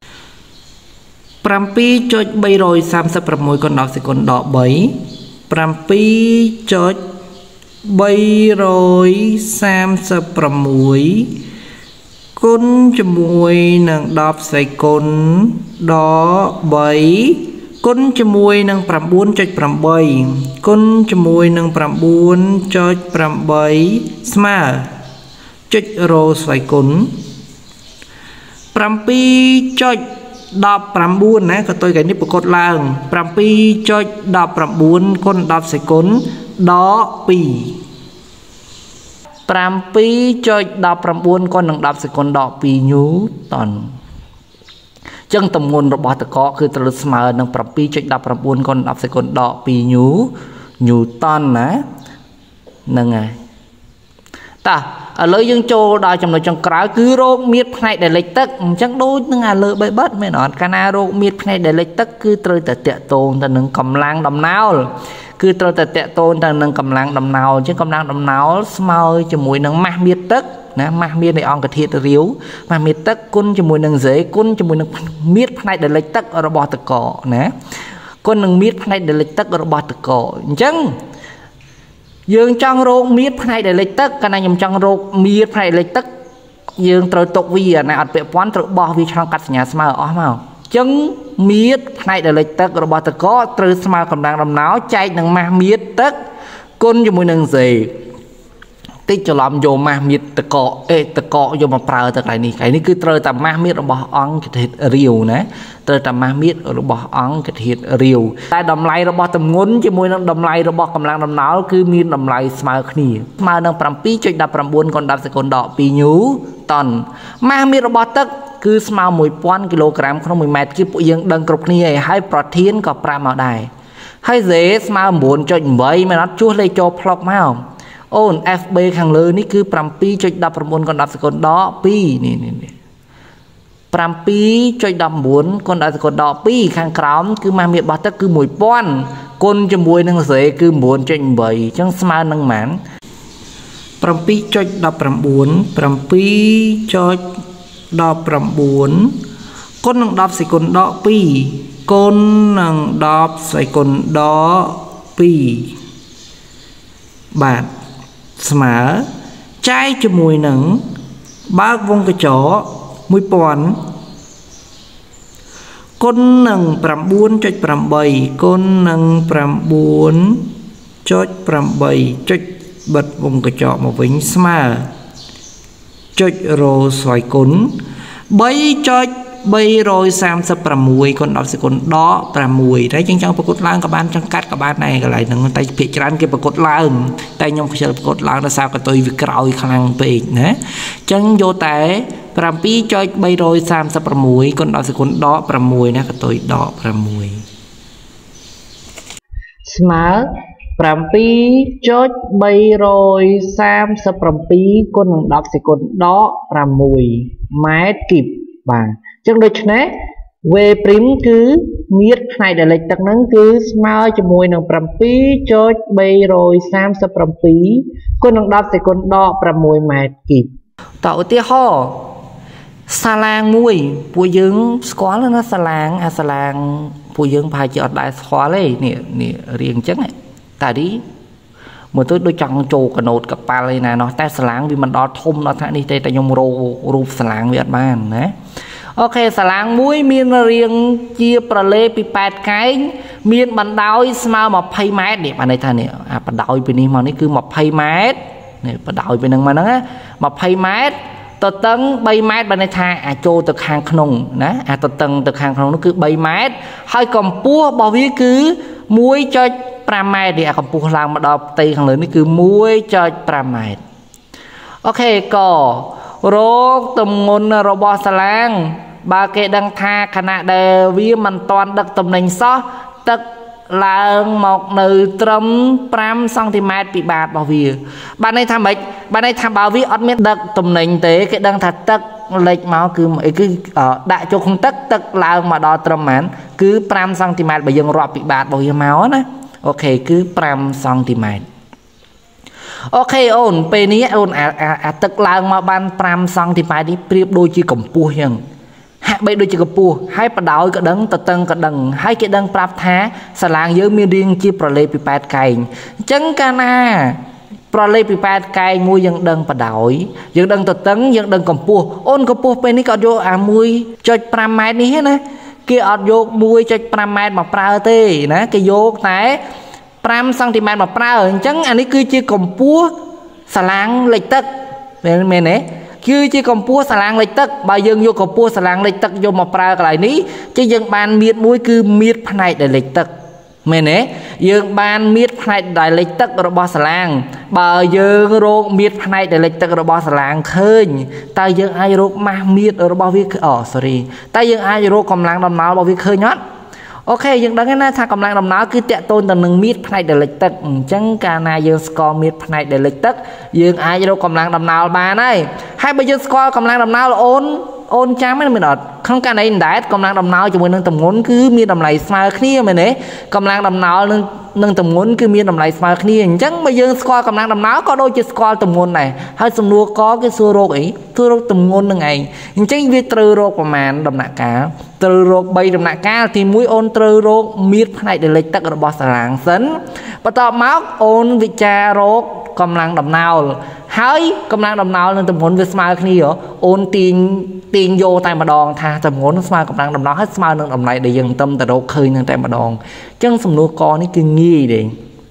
pram pi cho bay rồi sam sập một con đỏ con đỏ bấy pram pi cho bay rồi sam sập pram muối con cho muối nằng đạp xoay con đỏ bảy con cho muối nằng pram buôn cho pram bảy con cho muối nằng pram buôn cho pram bảy sma cho rô xoay con pram pi cho đạp pram buôn nè cái tôi cái này bộ cột làng pram pi cho đạp pram buôn con đạp xoay con đó pi pram pi cho đạp pram buôn con nằng đạp xoay con đọ pi nhú tòn chân tầm nguồn robot tự cóคือตรสมานางปรับปีจุดดับปรับบุญคนดับสกุลดอกปียูยูตอนนะนั่งไงแต่เลยยังโจได้จำนวนจังกรายคือโรคมีดในเดลิตักจังดูนั่งไงเลยใบบัดไม่นอนการโรคมีดในเดลิตักคือตรแต่เตะโตนแต่หนึ่งกำลังดำน้าวคือตรแต่เตะโตนแต่หนึ่งกำลังดำน้าวจึงกำลังดำน้าวสมาร์จมูกหนึ่งมามีดตักนะมามีในองกระเทียดริ้วมามีตักกุ้นจมูกหนึ่งเสยกุ้นจมูกหนึ่งมีดในเดลิตักระบอตะกอนะกุ้นหนึ่งมีดในเดลิตักระบอตะกอจังยืงจังโรคมีดในเดลิตักกันยังจังโรคมีดในเดลิตักยืงตรตกวีนะอัดเปะป้อนตรบอวีช่องกัดสัญญาสมาอ๋อมาจังมีดในเดลิตักระบอตะกอตรสมากำลังดำน้าวใจหนึ่งมามีดตักกุ้นจมูกหนึ่งเสยเตติจลอมโยมามีตะเกาะเอตะเกาะโยมาเปล่าตะไคร่นี่ไข่นี่คือเตอแต่มามีระบอังกระเทียเรียวนะเตอแต่มามีระบอังกระเทียเรียวแต่ดำไลระบตำงุนจะมวยนั่งดำไลระบกำลังดำหนาวคือมีดำไลสมาคนีมาดังปรำปีจุดดับปรำบุญคนดับสกุลดอกปีนูตอนมามีระบตักคือสมาหมวยป้อนกิโลกรัมขนมมวยแมทคือปุยยังดังกรบนี่ให้โปรตีนกับปลามาได้ให้เจสมาบุญจุดใบไม่นัดช่วยเลยโจพลอกมาโอนเอฟเบขังเลยนี่คือปรำปีจุดดับปรำบุญคนดับสกุลดอกปีนี่นี่ปรำปีจุดดับบุญคนดับสกุลดอกปีข้างกลางคือมามีบัตรคือหมวยป้อนคนจะมวยนังเสคือบุญจุดใบจังสมานังหมันปรำปีจุดดับปรำบุญปรำปีจุดดอกปรำบุญคนนังดับสกุลดอกปีคนนังดับสกุลดอกปีบาทสมาใจจมวยหนังบ้าวงกระจอมวยปอนคนหนึ่งปรำบุญจุดปรำใบคนหนึ่งปรำบุญจุดปรำใบจุดบัดวงกระจอมาวิ่งสมาจุดโรสอยกุนใบจุดใบโรยสามสิบประมวยคนดับสกุลดอประมวยได้จังจังปรากฏล่างกับบ้านจังกัดกับบ้านในอะไรหนึ่งแต่เพียจานเก็บปรากฏล่างแต่ยังเชื่อปรากฏล่างนะสาวกับตัววิกรอยคลังไปอีกนะจังโยแต่ปรำปีจอยใบโรยสามสิบประมวยคนดับสกุลดอประมวยนะกับตัวดอประมวยสมาปรำปีจอยใบโรยสามสิบประปีคนดับสกุลดอประมวยไม้กิบบ่าจังโดยฉะนั้นเวปริมคือมีดในเดลิกตักนั้นคือสมาร์จมวยหนังปรำปีจอยใบโรยสามสิบปรำปีคนนังดับใส่คนดอกประมวยแมทกิบต่อที่ห่อสลางมวยผู้ยึงสกอแล้วนะสลางอาสลางผู้ยึงพายจอดได้สกอเลยเนี่ยเนี่ยเรียงจังไงแต่ดิเมื่อตัวโดยจังโจกระโดดกับปลาเลยนะเนาะแต่สลางวิมันดอทมเนาะท่านี้แต่ยมโรรูปสลางเวียดบ้านนะโอเคสลางมุ้ยมีนเรียงเจียประเลปีแปดไก่มีนบันดาวสมามาไพ่ไม้เนี่ยมาในท่านี้อ่ะบันดาวไปนี้มานี่คือมาไพ่ไม้เนี่ยบันดาวไปนึงมานะมาไพ่ไม้ตัวตั้งใบไม้บันในท่าอ่ะโจตัวคางขนมนะอ่ะตัวตั้งตัวคางขนมนั่นคือใบไม้ให้กำปั้วบอวิคือมุ้ยจอยปลาไม้เดี๋ยวกำปั้วลางมาดอกตีข้างเลยนี่คือมุ้ยจอยปลาไม้โอเคก็โรคตุ่มงนระบสลางบาเกดังทาขณะเดวิมันตอนดักตุ่มหนึ่งซอตักลางหมอกหนึ่งตรมปรามซองติเมตรปีบาทบาวีบ้านในทำแบบบ้านในทำบาวีอดเม็ดดักตุ่มหนึ่งเตะเกดังทัดตักเล็กเมาคือไอ้คือได้โจคงตักตักลางมาดอตรมมันคือปรามซองติเมตรไปยังรอบปีบาทบาวีเมานะโอเคคือปรามซองติเมตรโอเคโอนปีนี้โอนอาอาตึกลางมาบ้านปรามซองที่ไปนี้เปรียบโดยจีกำปูยังหากไปโดยจีกำปูให้ประดาวกระดังตะตังกระดังให้กระดังปราบแท้สลางเยอะมีเรียงจีประเลปีแปดไก่จังกานาประเลปีแปดไก่มวยยังดังประดาวยังดังตะตังยังดังกำปูโอนกำปูปีนี้ก็โยอามวยจอยปรามไม้นี้นะเกี่ยอดโยกมวยจอยปรามไม้มาปราเต้นะเกี่ยโยกไหนปรามซังติเมตรมาปลาจังอันนี้คือจีกำปัวสลางเล็กตักเป็นเมนเน่คือจีกำปัวสลางเล็กตักบายังโยกำปัวสลางเล็กตักโยมาปลาอะไรนี้จียังบานมีดมวยคือมีดภายในเล็กตักเมนเน่ยังบานมีดภายในเล็กตักระบสลางบายังโรคมีดภายในเล็กตักระบสลางเคยแต่ยังไอโรคมามีดระบวิเคอ๋อ sorry แต่ยังไอโรคกำลังดำน้ำระบวิเคยยอดโอเคยังดังนั้นถ้ากำลังดำน้ำคือเตะต้นต่างหนึ่งมีดภายในเล็กตักจังการนายยังสกอร์มีดภายในเล็กตักยังไอโรคกำลังดำน้ำมาได้ให้ไปยังสกอร์กำลังดำน้ำโอนโอนจ้าไม่ได้ไม่หนอดข้างการในได้กำลังดำน้ำจมูกนึงต่ำงนคือมีดำไหลสมาร์คนี่มันเนี่ยกำลังดำน้ำนึงนึงต่ำงนคือมีดำไหลสมาร์คนี่จังไปยังสกอร์กำลังดำน้ำก็โดยจะสกอร์ต่ำงนไหนให้สมรู้ก็คือสู้โรคอีสู้โรคต่ำงนยังไงจังวิตรโรคประมาณดำหนักกาตรโรคใบดำหนักกาที่มุ้ยโอนตรโรคมีดภายในเล็กตักระบสลางสันปตอบมาโอนวิจารโรคกำลังดำน้ำให้กำลังดำน้ำนึงต่ำงนวิสมาร์คนี่เหรอโอนตีนตีนโยแต่มาดองท่าต่ำงนสมากำลังดำน้ำให้สมาร์นึงดำไหลได้ยังต้มแต่เราเคยนึงแต่มาดองจังสมนุกรนี่คืองี้เด้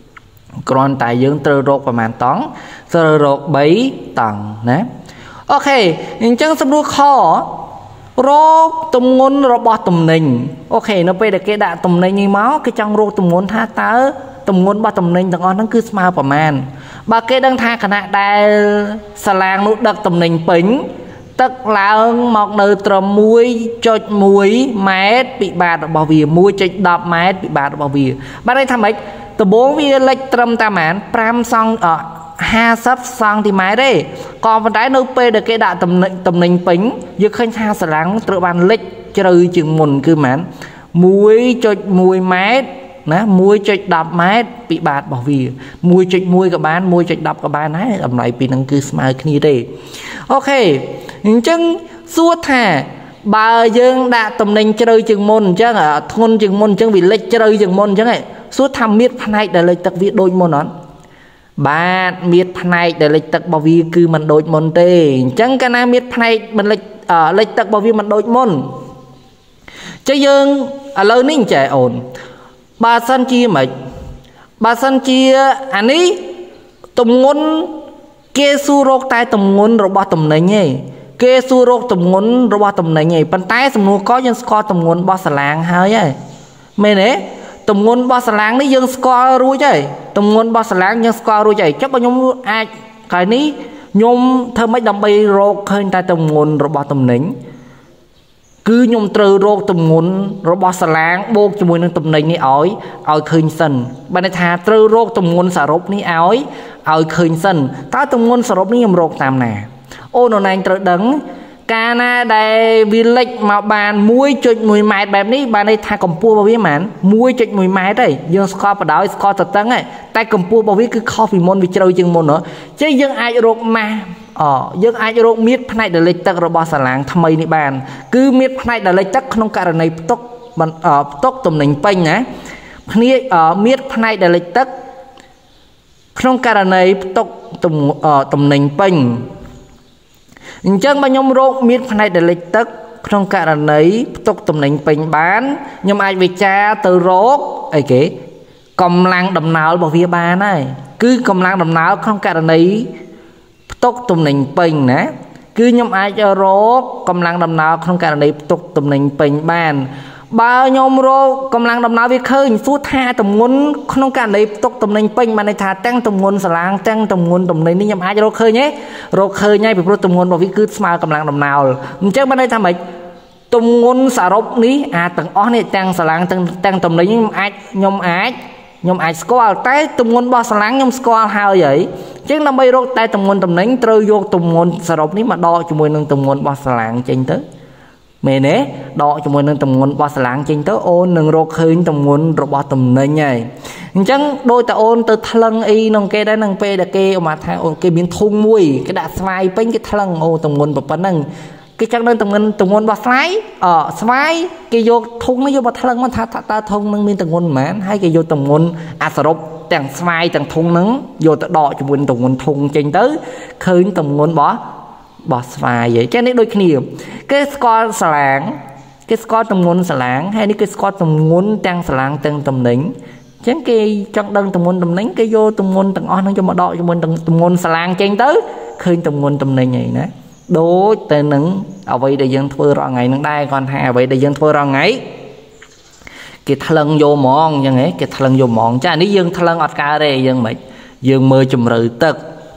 គ្រាន់តែយើងត្រូវរកប្រមាណតង់ត្រូវរកបីតង់ណាអូខេអញ្ចឹងសំណួរខរកទម្ងន់របស់ទំនិញអូខេនៅពេលដែលគេដាក់ទំនិញនេះមកគេចង់រកទម្ងន់ថាតើទម្ងន់របស់ទំនិញទាំងអស់ហ្នឹងគឺស្មើប្រមាណបើគេដឹងថាខណៈដែលសាឡាងនោះដឹកទំនិញពេញទឹកឡើងមកនៅត្រឹម មួយចុចមួយ ម៉ែត្រពីបាតរបស់វា មួយចុចដប់ ម៉ែត្រពីបាតរបស់វាបាទន័យថាម៉េចដំបូងវាលិចត្រឹមតែប៉ុន្មានប្រាំសង់ห้าสิบសង់ទីម៉ែត្រទេក៏ប៉ុន្តែនៅពេលដែលគេដាក់ទំនិញទំនិញពេញយើងឃើញថាសាឡាំងត្រូវបានលិចជ្រៅជាងមុនគឺប៉ុន្មាន មួយចុចមួយ ម៉ែត្រណា មួយចុចដប់ ម៉ែត្រពីបាតរបស់វា មួយចុចមួយ ក៏បាន មួយចុចដប់ ក៏បានដែរតម្លៃពីហ្នឹងគឺស្មើគ្នាទេអូខេអញ្ចឹងសួរថាបើយើងដាក់ទំនិញជ្រៅជាងមុនអញ្ចឹងធ្ងន់ជាងមុនអញ្ចឹងវាលិចជ្រៅជាងមុនអញ្ចឹងសួរថាមាត្រផ្នែកដែលលិចទឹកវាដូចមុនអត់បាទមាត្រផ្នែកដែលលិចទឹករបស់វាគឺមិនដូចមុនទេអញ្ចឹងកាលណាមាត្រផ្នែកមិនលិចលិចទឹករបស់វាមិនដូចមុនចុះយើងឥឡូវនេះចេះអូនបើសិនជាមិនបើសិនជាអានេះទម្ងន់គេសួររកតែទម្ងន់របស់ទំនិញទេគេសួររកទម្ងន់របស់ទំនិញទេប៉ុន្តែសំណួរកយើងស្គាល់ទម្ងន់របស់សាឡាងហើយហើយមែនទេទម្ងន់របស់សាឡាងនេះយើងស្គាល់រួចហើយទម្ងន់របស់សាឡាងយើងស្គាល់រួចហើយចុះបើខ្ញុំអាចក្រោយនេះខ្ញុំធ្វើម៉េចដើម្បីរកឃើញតែទម្ងន់របស់ទំនិញគឺខ្ញុំត្រូវរកទម្ងន់របស់សាឡាងបូកជាមួយនឹងទំនិញនេះឲ្យឲ្យឃើញសិនបើន័យថាត្រូវរកទម្ងន់សរុបនេះឲ្យឲ្យឃើញសិនតើទម្ងន់សរុបនេះខ្ញុំរកតាមណាអូនណែងត្រូវដឹងកាលណាដែលវាលិចមកបាន មួយចុចមួយ ម៉ែត្របែបនេះបានន័យថាកម្ពស់របស់វាហ្មង មួយចុចមួយ ម៉ែត្រទេយើងស្គាល់បដោយស្គាល់តតឹងទេតែកម្ពស់របស់វាគឺខុសពីមុនវាជ្រៅជាងមុនហ៎ចឹងយើងអាចរកម៉ាស់អយើងអាចរកមាត្រផ្នែកដែលលិចទឹករបស់សាឡាងថ្មីនេះបានគឺមាត្រផ្នែកដែលលិចទឹកក្នុងករណីផ្ទុកផ្ទុកទំនិញពេញណាគ្នាមាត្រផ្នែកដែលលិចទឹកក្នុងករណីផ្ទុកទំនិញពេញអញ្ចឹងបើខ្ញុំរកមាត្រផ្នែកដែលលិចទឹកក្នុងករណីផ្ទុកទំនិញពេញបានខ្ញុំអាចវិចារទៅរកអីគេកម្លាំងដំណើររបស់វាបានហើយគឺកម្លាំងដំណើរក្នុងករណីផ្ទុកទំនិញពេញណាគឺខ្ញុំអាចរកកម្លាំងដំណើរក្នុងករណីផ្ទុកទំនិញពេញបានបើខ្ញុំរកកម្លាំងដំណើរវាឃើញសួរថាទម្ងន់ក្នុងករណីផ្ទុកទំនិញពេញបានន័យថាទាំងទម្ងន់សាឡាងទាំងទម្ងន់ទំនិញនេះខ្ញុំអាចរកឃើញទេរកឃើញហើយពីព្រោះទម្ងន់របស់វាគឺស្មើកម្លាំងដំណើរអញ្ចឹងបានន័យថាម៉េចទម្ងន់សរុបនេះអាទាំងអស់នេះទាំងសាឡាងទាំងទាំងទំនិញខ្ញុំអាចខ្ញុំអាចខ្ញុំអាចស្គាល់តែទម្ងន់របស់សាឡាងខ្ញុំស្គាល់ហើយហើយអញ្ចឹងដើម្បីរកតែទម្ងន់ទំនិញត្រូវយកទម្ងន់សរុបនេះមកដកជាមួយនឹងទម្ងន់របស់សាឡាងចេញទៅមែនទេដកជាមួយនឹងទម្ងន់របស់សាឡាងចេញទៅអូននឹងរកឃើញទម្ងន់របស់ទំនិញហើយអញ្ចឹងដោយតែអូនទៅថ្លឹងអីក្នុងគេដែរនឹងពេលដែលគេមកថាអូនគេមានធុងមួយគេដាក់ស្វាយពេញគេថ្លឹងអូទម្ងន់ប៉ុណ្ណឹងគេចង់ដឹងទម្ងន់ទម្ងន់របស់ស្វាយអស្វាយគេយកធុងនេះយកមកថ្លឹងមកថាតើធុងនឹងមានទម្ងន់ប៉ុន្មានហើយគេយកទម្ងន់អាសរុបទាំងស្វាយទាំងធុងនឹងយកទៅដកជាមួយនឹងទម្ងន់ធុងចេញទៅឃើញទម្ងន់របស់បោះស្វាយចឹងនេះដូចគ្នាគេស្គាល់សាឡាងគេស្គាល់ទម្ងន់សាឡាងហើយនេះគេស្គាល់ទម្ងន់ទាំងសាឡាងទាំងទំនិញចឹងគេចង់ដឹងទម្ងន់ទំនិញគេយកទម្ងន់ទាំងអស់ហ្នឹងយកមកដកជាមួយនឹងទម្ងន់សាឡាងចេញទៅឃើញទម្ងន់ទំនិញហើយណាដូចតែនឹងអ្វីដែលយើងធ្វើរាល់ថ្ងៃហ្នឹងដែរគាត់ថាអ្វីដែលយើងធ្វើរាល់ថ្ងៃគេថ្លឹងយកហ្មងចឹងហ៎គេថ្លឹងយកហ្មងចានេះយើងថ្លឹងអត់កើតទេយើងមិនយើងមើលជំរឿទឹក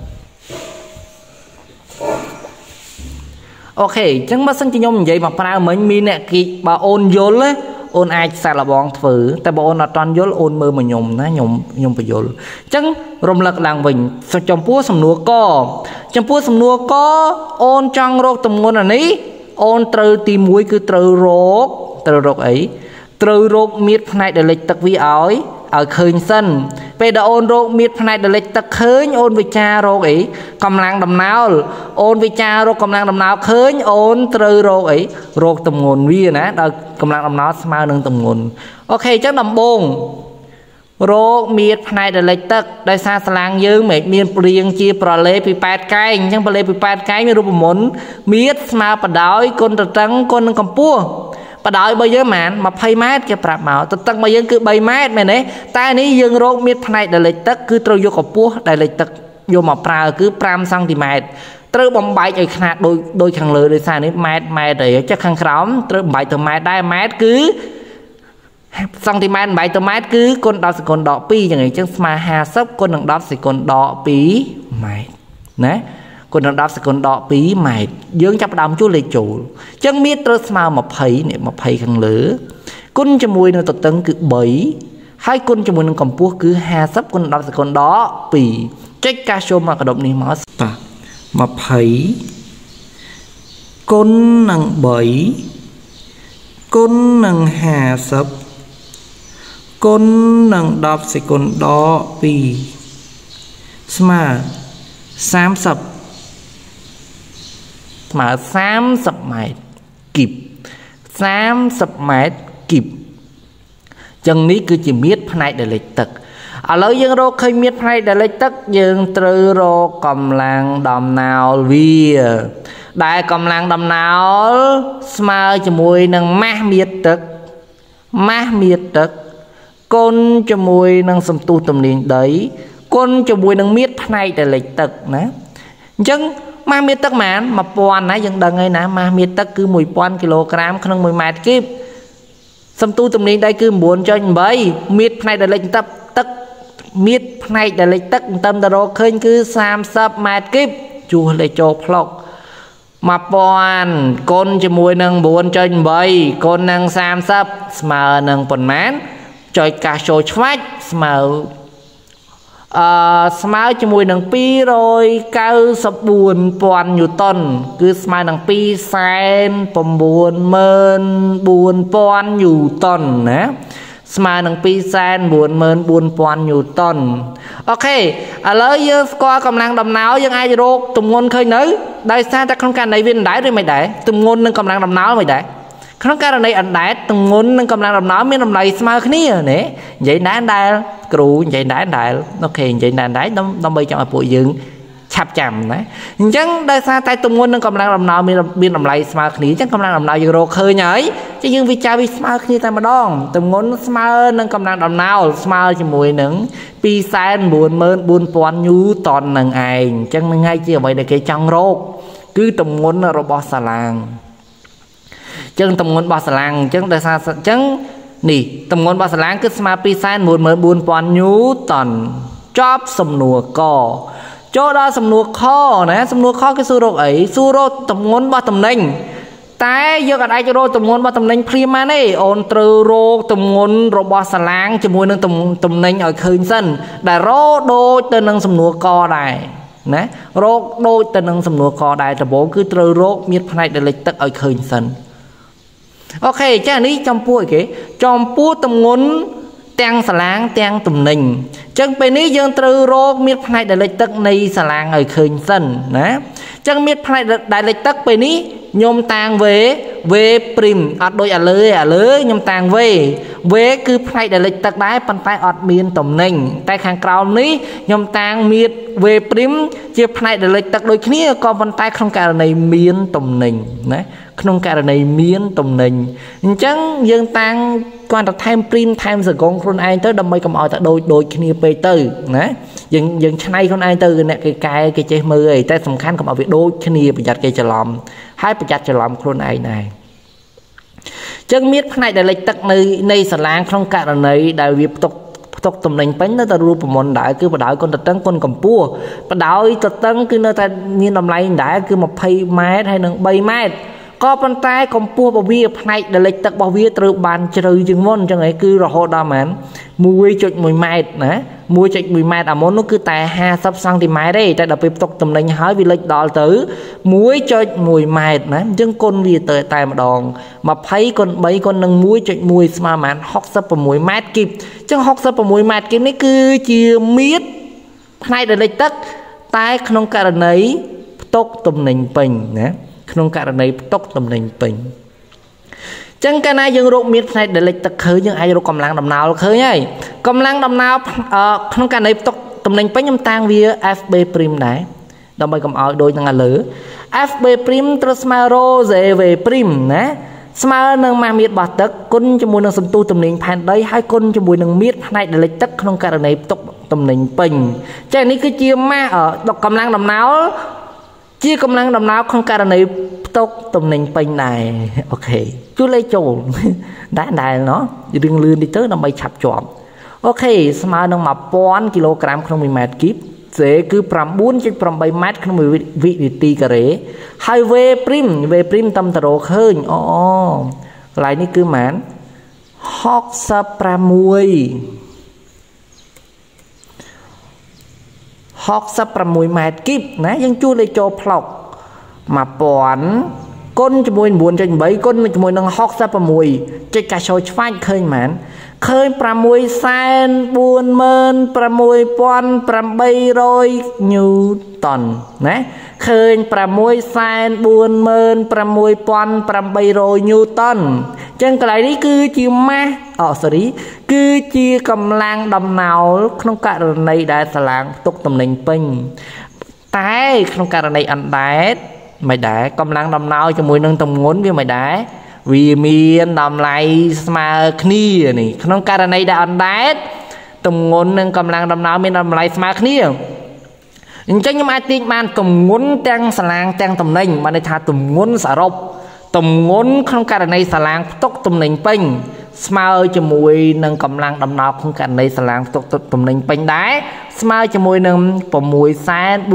អូខេអញ្ចឹងបើសិនជាខ្ញុំនិយាយមកប្រើមិញមានអ្នកគីបើអូនយល់អូនអាចសាកល្បងធ្វើតែបើអូនអត់ទាន់យល់អូនមើលមកខ្ញុំណាខ្ញុំខ្ញុំបញ្យល់អញ្ចឹងរំលឹកឡើងវិញចំពោះសំណួរកចំពោះសំណួរកអូនចង់រកទម្ងន់អានេះអូនត្រូវទីមួយគឺត្រូវរកត្រូវរកអីត្រូវរកមាត្រផ្នែកដែលលិចទឹកវាឲ្យឲ្យឃើញសិនពេលដែលអូនរកមាត្រផ្នែកដែលលិចទឹកឃើញអូនវិចាររកអីកម្លាំងដំណើរអូនវិចាររកកម្លាំងដំណើរឃើញអូនត្រូវរកអីរកទម្ងន់វាណាដោយកម្លាំងដំណើរស្មើនឹងទម្ងន់អូខេអញ្ចឹងដំបូងរកមាត្រផ្នែកដែលលិចទឹកដោយសារសាឡាងយើងមិនមានព្រៀងជាប្រលេពីប៉ែតកែងអញ្ចឹងប្រលេពីប៉ែតកែងមានរូបមន្តមាត្រស្មើបដោយគុណតតឹងគុណនឹងកម្ពស់ bà đợi bây giờ màn mà phay mét cái prap máu tật tăng bây giờ cứ bay mét mày nè ta ní dương rô miết này đại lịch tất cứ trôi vô cặp búa đại lịch tất vô mà pra cứ pram cm trôi bom bay chạy khát đôi đôi khăn lửa để xa ní mét mét để chắc khăn khóm trôi bay từ mét đai mét cứ cm bảy từ mét cứ con đo sẽ còn đỏ pi như này chứ mà hà sấp con đằng đo sẽ còn đỏ pí mày nè con đằng đo sẽ còn đỏ pí mày dương chấp đam chú lấy chủ chân miết trôi mà mà thấy nè mà thấy khăn lửa con cho mùi nó tật tấn cứ bảy hai con cho mùi nó cầm pua cứ hà sấp con đo sẽ còn đỏ pí check ca show mà cái động này mà mà thấy con nằng bảy con nằng hà sấp con nằng đọc sẽ còn đo vì mà xám sập mà xám sập mày kịp xám sập mày kịp chân ní cứ chỉ biết này để lịch tật ở lối dân rô khơi biết này để lịch tật dân trừ rô cầm làng đầm nào vì đại cầm làng đầm nào mà chỉ mùi nằng má miết tật má miết tật con cho mùi năng xâm tu tầm liền đấy con cho mùi năng miết này để lịch tật nè chân ma miết tật mà mà pon nãy dân đằng ấy nè ma miết tật cứ mùi pon kg không mùi mát kíp xâm tu tầm liền đây cứ muốn cho anh bấy miết này để lịch tập tật miết này để lịch tật tâm đồ khơi cứ sam sập mát kíp chùa lấy cho plok mà pon con cho mùi năng buồn cho anh bấy con năng sam sập mà năng pon mát chơi cả số chách màu smile cho mùi nằng pi rồi cao sập buồn toàn nhiều tuần cứ smile nằng pi sen pom buồn mơn buồn toàn nhiều tuần nè smile nằng pi sen buồn mơn buồn toàn nhiều tuần ok à lấy giờ qua cầm năng đầm não dân ai rô tụm ngôn khơi nữ đây sao ta không cần này viên đái rồi mày đẻ tụm ngôn nâng cầm năng đầm não mày đẻ không cái này anh đã từng muốn nâng cầm năng làm nói miếng làm này smile khné nè vậy đã anh đã cừu vậy đã anh đã ok vậy đã anh đã đâm đâm bay cho bụi dựng chập chầm đấy chẳng đây sao tay từng muốn nâng cầm năng làm nói miếng miếng làm này smile khné chẳng cầm năng làm nói giờ rồi khơi nhảy chứ nhưng vì cha vì smile khné tay mà đong từng muốn smile nâng cầm năng làm nào smile cho mùi nứng pi san buồn mơn buồn pon nhu toàn nâng ai chẳng ngay chưa vậy để cái trong rốt cứ từng muốn là robot xà lang chân tầm ngôn bò sả lang chân tại sao chân nỉ tầm ngôn bò sả lang cứ smart pi san một mười buồn pon nhú tòn chop sầm nùa cò cho đó sầm nùa kho nè sầm nùa kho cái su rô ấy su rô tầm ngôn bò tầm nênh tại giờ cả ai cho rô tầm ngôn bò tầm nênh prima này ôn trừ rô tầm ngôn rô bò sả lang cho mùi nâng tầm tầm nênh ở khơi sân đã rô đôi tên nâng sầm nùa cò này nè rô đôi tên nâng sầm nùa cò này thì bố cứ trừ rô miết này để lịch tất ở khơi sân ok chắc ní trong pua kì trong pua tầm ngôn tăng xà lang tăng tầm nình chân bên ní dân trừ rô miết này để lịch tất này xà lang ở khơi sân nè chân miết này đại lịch tất bên ní nhôm tàng về về prim ọt đôi à lưới à lưới nhôm tàng về về cứ này để lịch tất đái bàn tay ọt miên tầm nình tay khang cầu ní nhôm tàng miết về prim chia này để lịch tất đôi khi còn bàn tay không cả này miên tầm nình nè không cả này miên tầm nình chẳng dân tăng quan trọng time prim time giờ con con ai tới đâm mấy cầm ở tại đôi đôi kia pe tư nè dân dân này con ai tư nè cái cái cái chơi mưa ấy tay sầm khăn cầm ở việc đôi kia bị giặt cái chả làm hai bị giặt chả làm con ai này chẳng biết này để lịch tắc nơi nơi sả lang không cả này đại việc tục tục tầm nình bánh nó ta ru của món đại cứ bắt đầu con tật tấn con cầm pua bắt đầu tật tấn cứ nơi ta như làm lại đại cứ một phay mét hay nâng bay mét có bàn tay còn pua bảo vi này để lịch tật bảo vi từ bàn trừ chừng môn cho người cứ rồi đa mán mùi chụt mùi mát nè mùi chụt mùi mát à món nó cứ tài hai sắp cm đấy tại đặc biệt tục tầm nình hỏi vì lịch đỏ tử muối cho mùi mát nè nhưng con vì tới tài mà đòn mà thấy con mấy con nâng muối chụt mùi mà mán hóc sắp vào mùi mát kịp chứ hóc sắp vào mùi mát kịp này cứ chia miết này để lịch tật tai không cả này tục tầm nình bình nè không cả này tốc tầm nền bình chẳng cái này dân rộng miết này để lịch tật khơi nhưng ai rộng cầm lăng đầm nào khơi nhảy cầm lăng đầm nào không cả này tốc tầm nền bình nhâm tang vía ép bê prim này đâm bay cầm ở đôi năng lửa ép bê prim trasmaro dễ về prim nè ស្មើនឹងម៉ាស់មៀតរបស់ទឹកគុណជាមួយនឹងសន្ទុះទំនិញផែនដីហើយគុណជាមួយនឹងមៀតផ្នែកដែលលិចទឹកក្នុងករណីផ្ទុកទំនិញពេញចា៎នេះគឺជាម៉ាស់កម្លាំងដំណោលជាកម្លាំងដំណោលក្នុងករណីផ្ទុកទំនិញពេញដែរអូខេជួយលេខចូលដែរដែរណោះរឿងលឿនតិចទៅដើម្បីឆាប់ជាប់អូខេស្មើនឹងone thousandគីឡូក្រាមក្នុងមួយម៉ែត្រគីបសេគឺnine.8ម៉ែត្រក្នុងមួយវិនាទីការ៉េហើយ V prim V prim តាមតរោឃើញអូកន្លែងនេះគឺម៉ានsixty-sixម៉ែត្រគីបណាយើងជួលេខចូលផ្លុកone thousandគុណជាមួយnine.8គុណជាមួយនឹងsixty-sixចុចកាសចូលឆ្វាច់ឃើញម៉ានឃើញsix four four six eight hundredញូតនណាឃើញsix four four six eight hundredញូតនចឹងកន្លែងនេះគឺជាម៉ាស់អូ sorry គឺជាកម្លាំងដំណោលក្នុងករណីដែលសាឡាងផ្ទុកទំនិញពេញតែក្នុងករណីអណ្ដែតមិនដែរកម្លាំងដំណោលជាមួយនឹងទម្ងន់វាមិនដែរវាមានតម្លៃស្មើគ្នានេះក្នុងករណីដែលអណ្ដែតទម្ងន់និងកម្លាំងដំណោលមានតម្លៃស្មើគ្នាអញ្ចឹងខ្ញុំអាចទាញបានទម្ងន់ទាំងសាឡាងទាំងទំនិញបានន័យថាទម្ងន់សរុបទម្ងន់ក្នុងករណីសាឡាងផ្ទុកទំនិញពេញស្មើជាមួយនឹងកម្លាំងដំណោលក្នុងករណីសាឡាងផ្ទុកទំនិញពេញដែរស្មើជាមួយនឹងsix four four six eight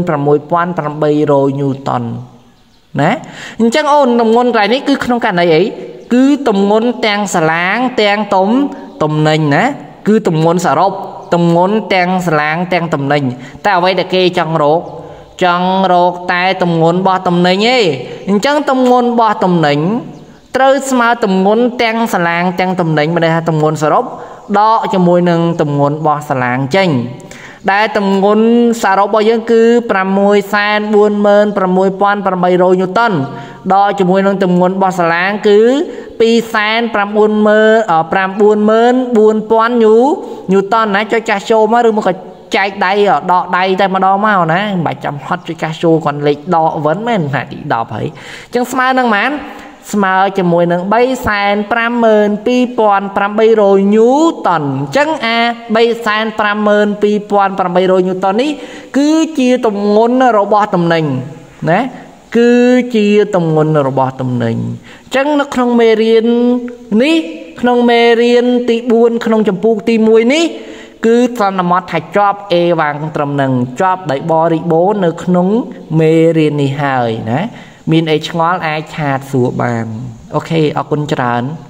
hundredញូតនណាអញ្ចឹងអូនទម្ងន់កន្លែងនេះគឺក្នុងករណីអីគឺទម្ងន់ទាំងសាឡាងទាំងទំទំនិញណាគឺទម្ងន់សរុបទម្ងន់ទាំងសាឡាងទាំងទំនិញតែអ្វីដែលគេចង់រកចង់រកតែទម្ងន់របស់ទំនិញឯងអញ្ចឹងទម្ងន់របស់ទំនិញត្រូវស្មើទម្ងន់ទាំងសាឡាងទាំងទំនិញមិនដែលថាទម្ងន់សរុបដកជាមួយនឹងទម្ងន់របស់សាឡាងចេញដែលទម្ងន់សរុបរបស់យើងគឺsix four four six eight hundredញូតនដកជាមួយនឹងទម្ងន់របស់សាឡាងគឺtwo nine nine four four thousandញូញូតនណាចុចចាស់ចូលមកឬមកក៏ចែកដៃដកដៃតែម្ដងមកណាមិនបាច់ចាំហត់ចុចចាស់ចូលគាត់លេខដកវិញមែនណាទីtenហើយអញ្ចឹងស្មើនឹងប៉ុន្មានស្មើជាមួយនឹងthree hundred fifty-two thousand eight hundredញូតនអញ្ចឹងអាthree hundred fifty-two thousand eight hundredញូតននេះគឺជាទម្ងន់របស់ទំនិញណាគឺជាទម្ងន់របស់ទំនិញអញ្ចឹងនៅក្នុងមេរៀននេះក្នុងមេរៀនទីfourក្នុងចម្ពោះទីoneនេះគឺសន្មតថាជាប់អេវ៉ាំងត្រឹមនឹងជាប់ដោយបរិបូរណ៍នៅក្នុងមេរៀននេះហើយណាមានអីឆ្ងល់អាចឆាតសួរបានអូខេអរគុណច្រើន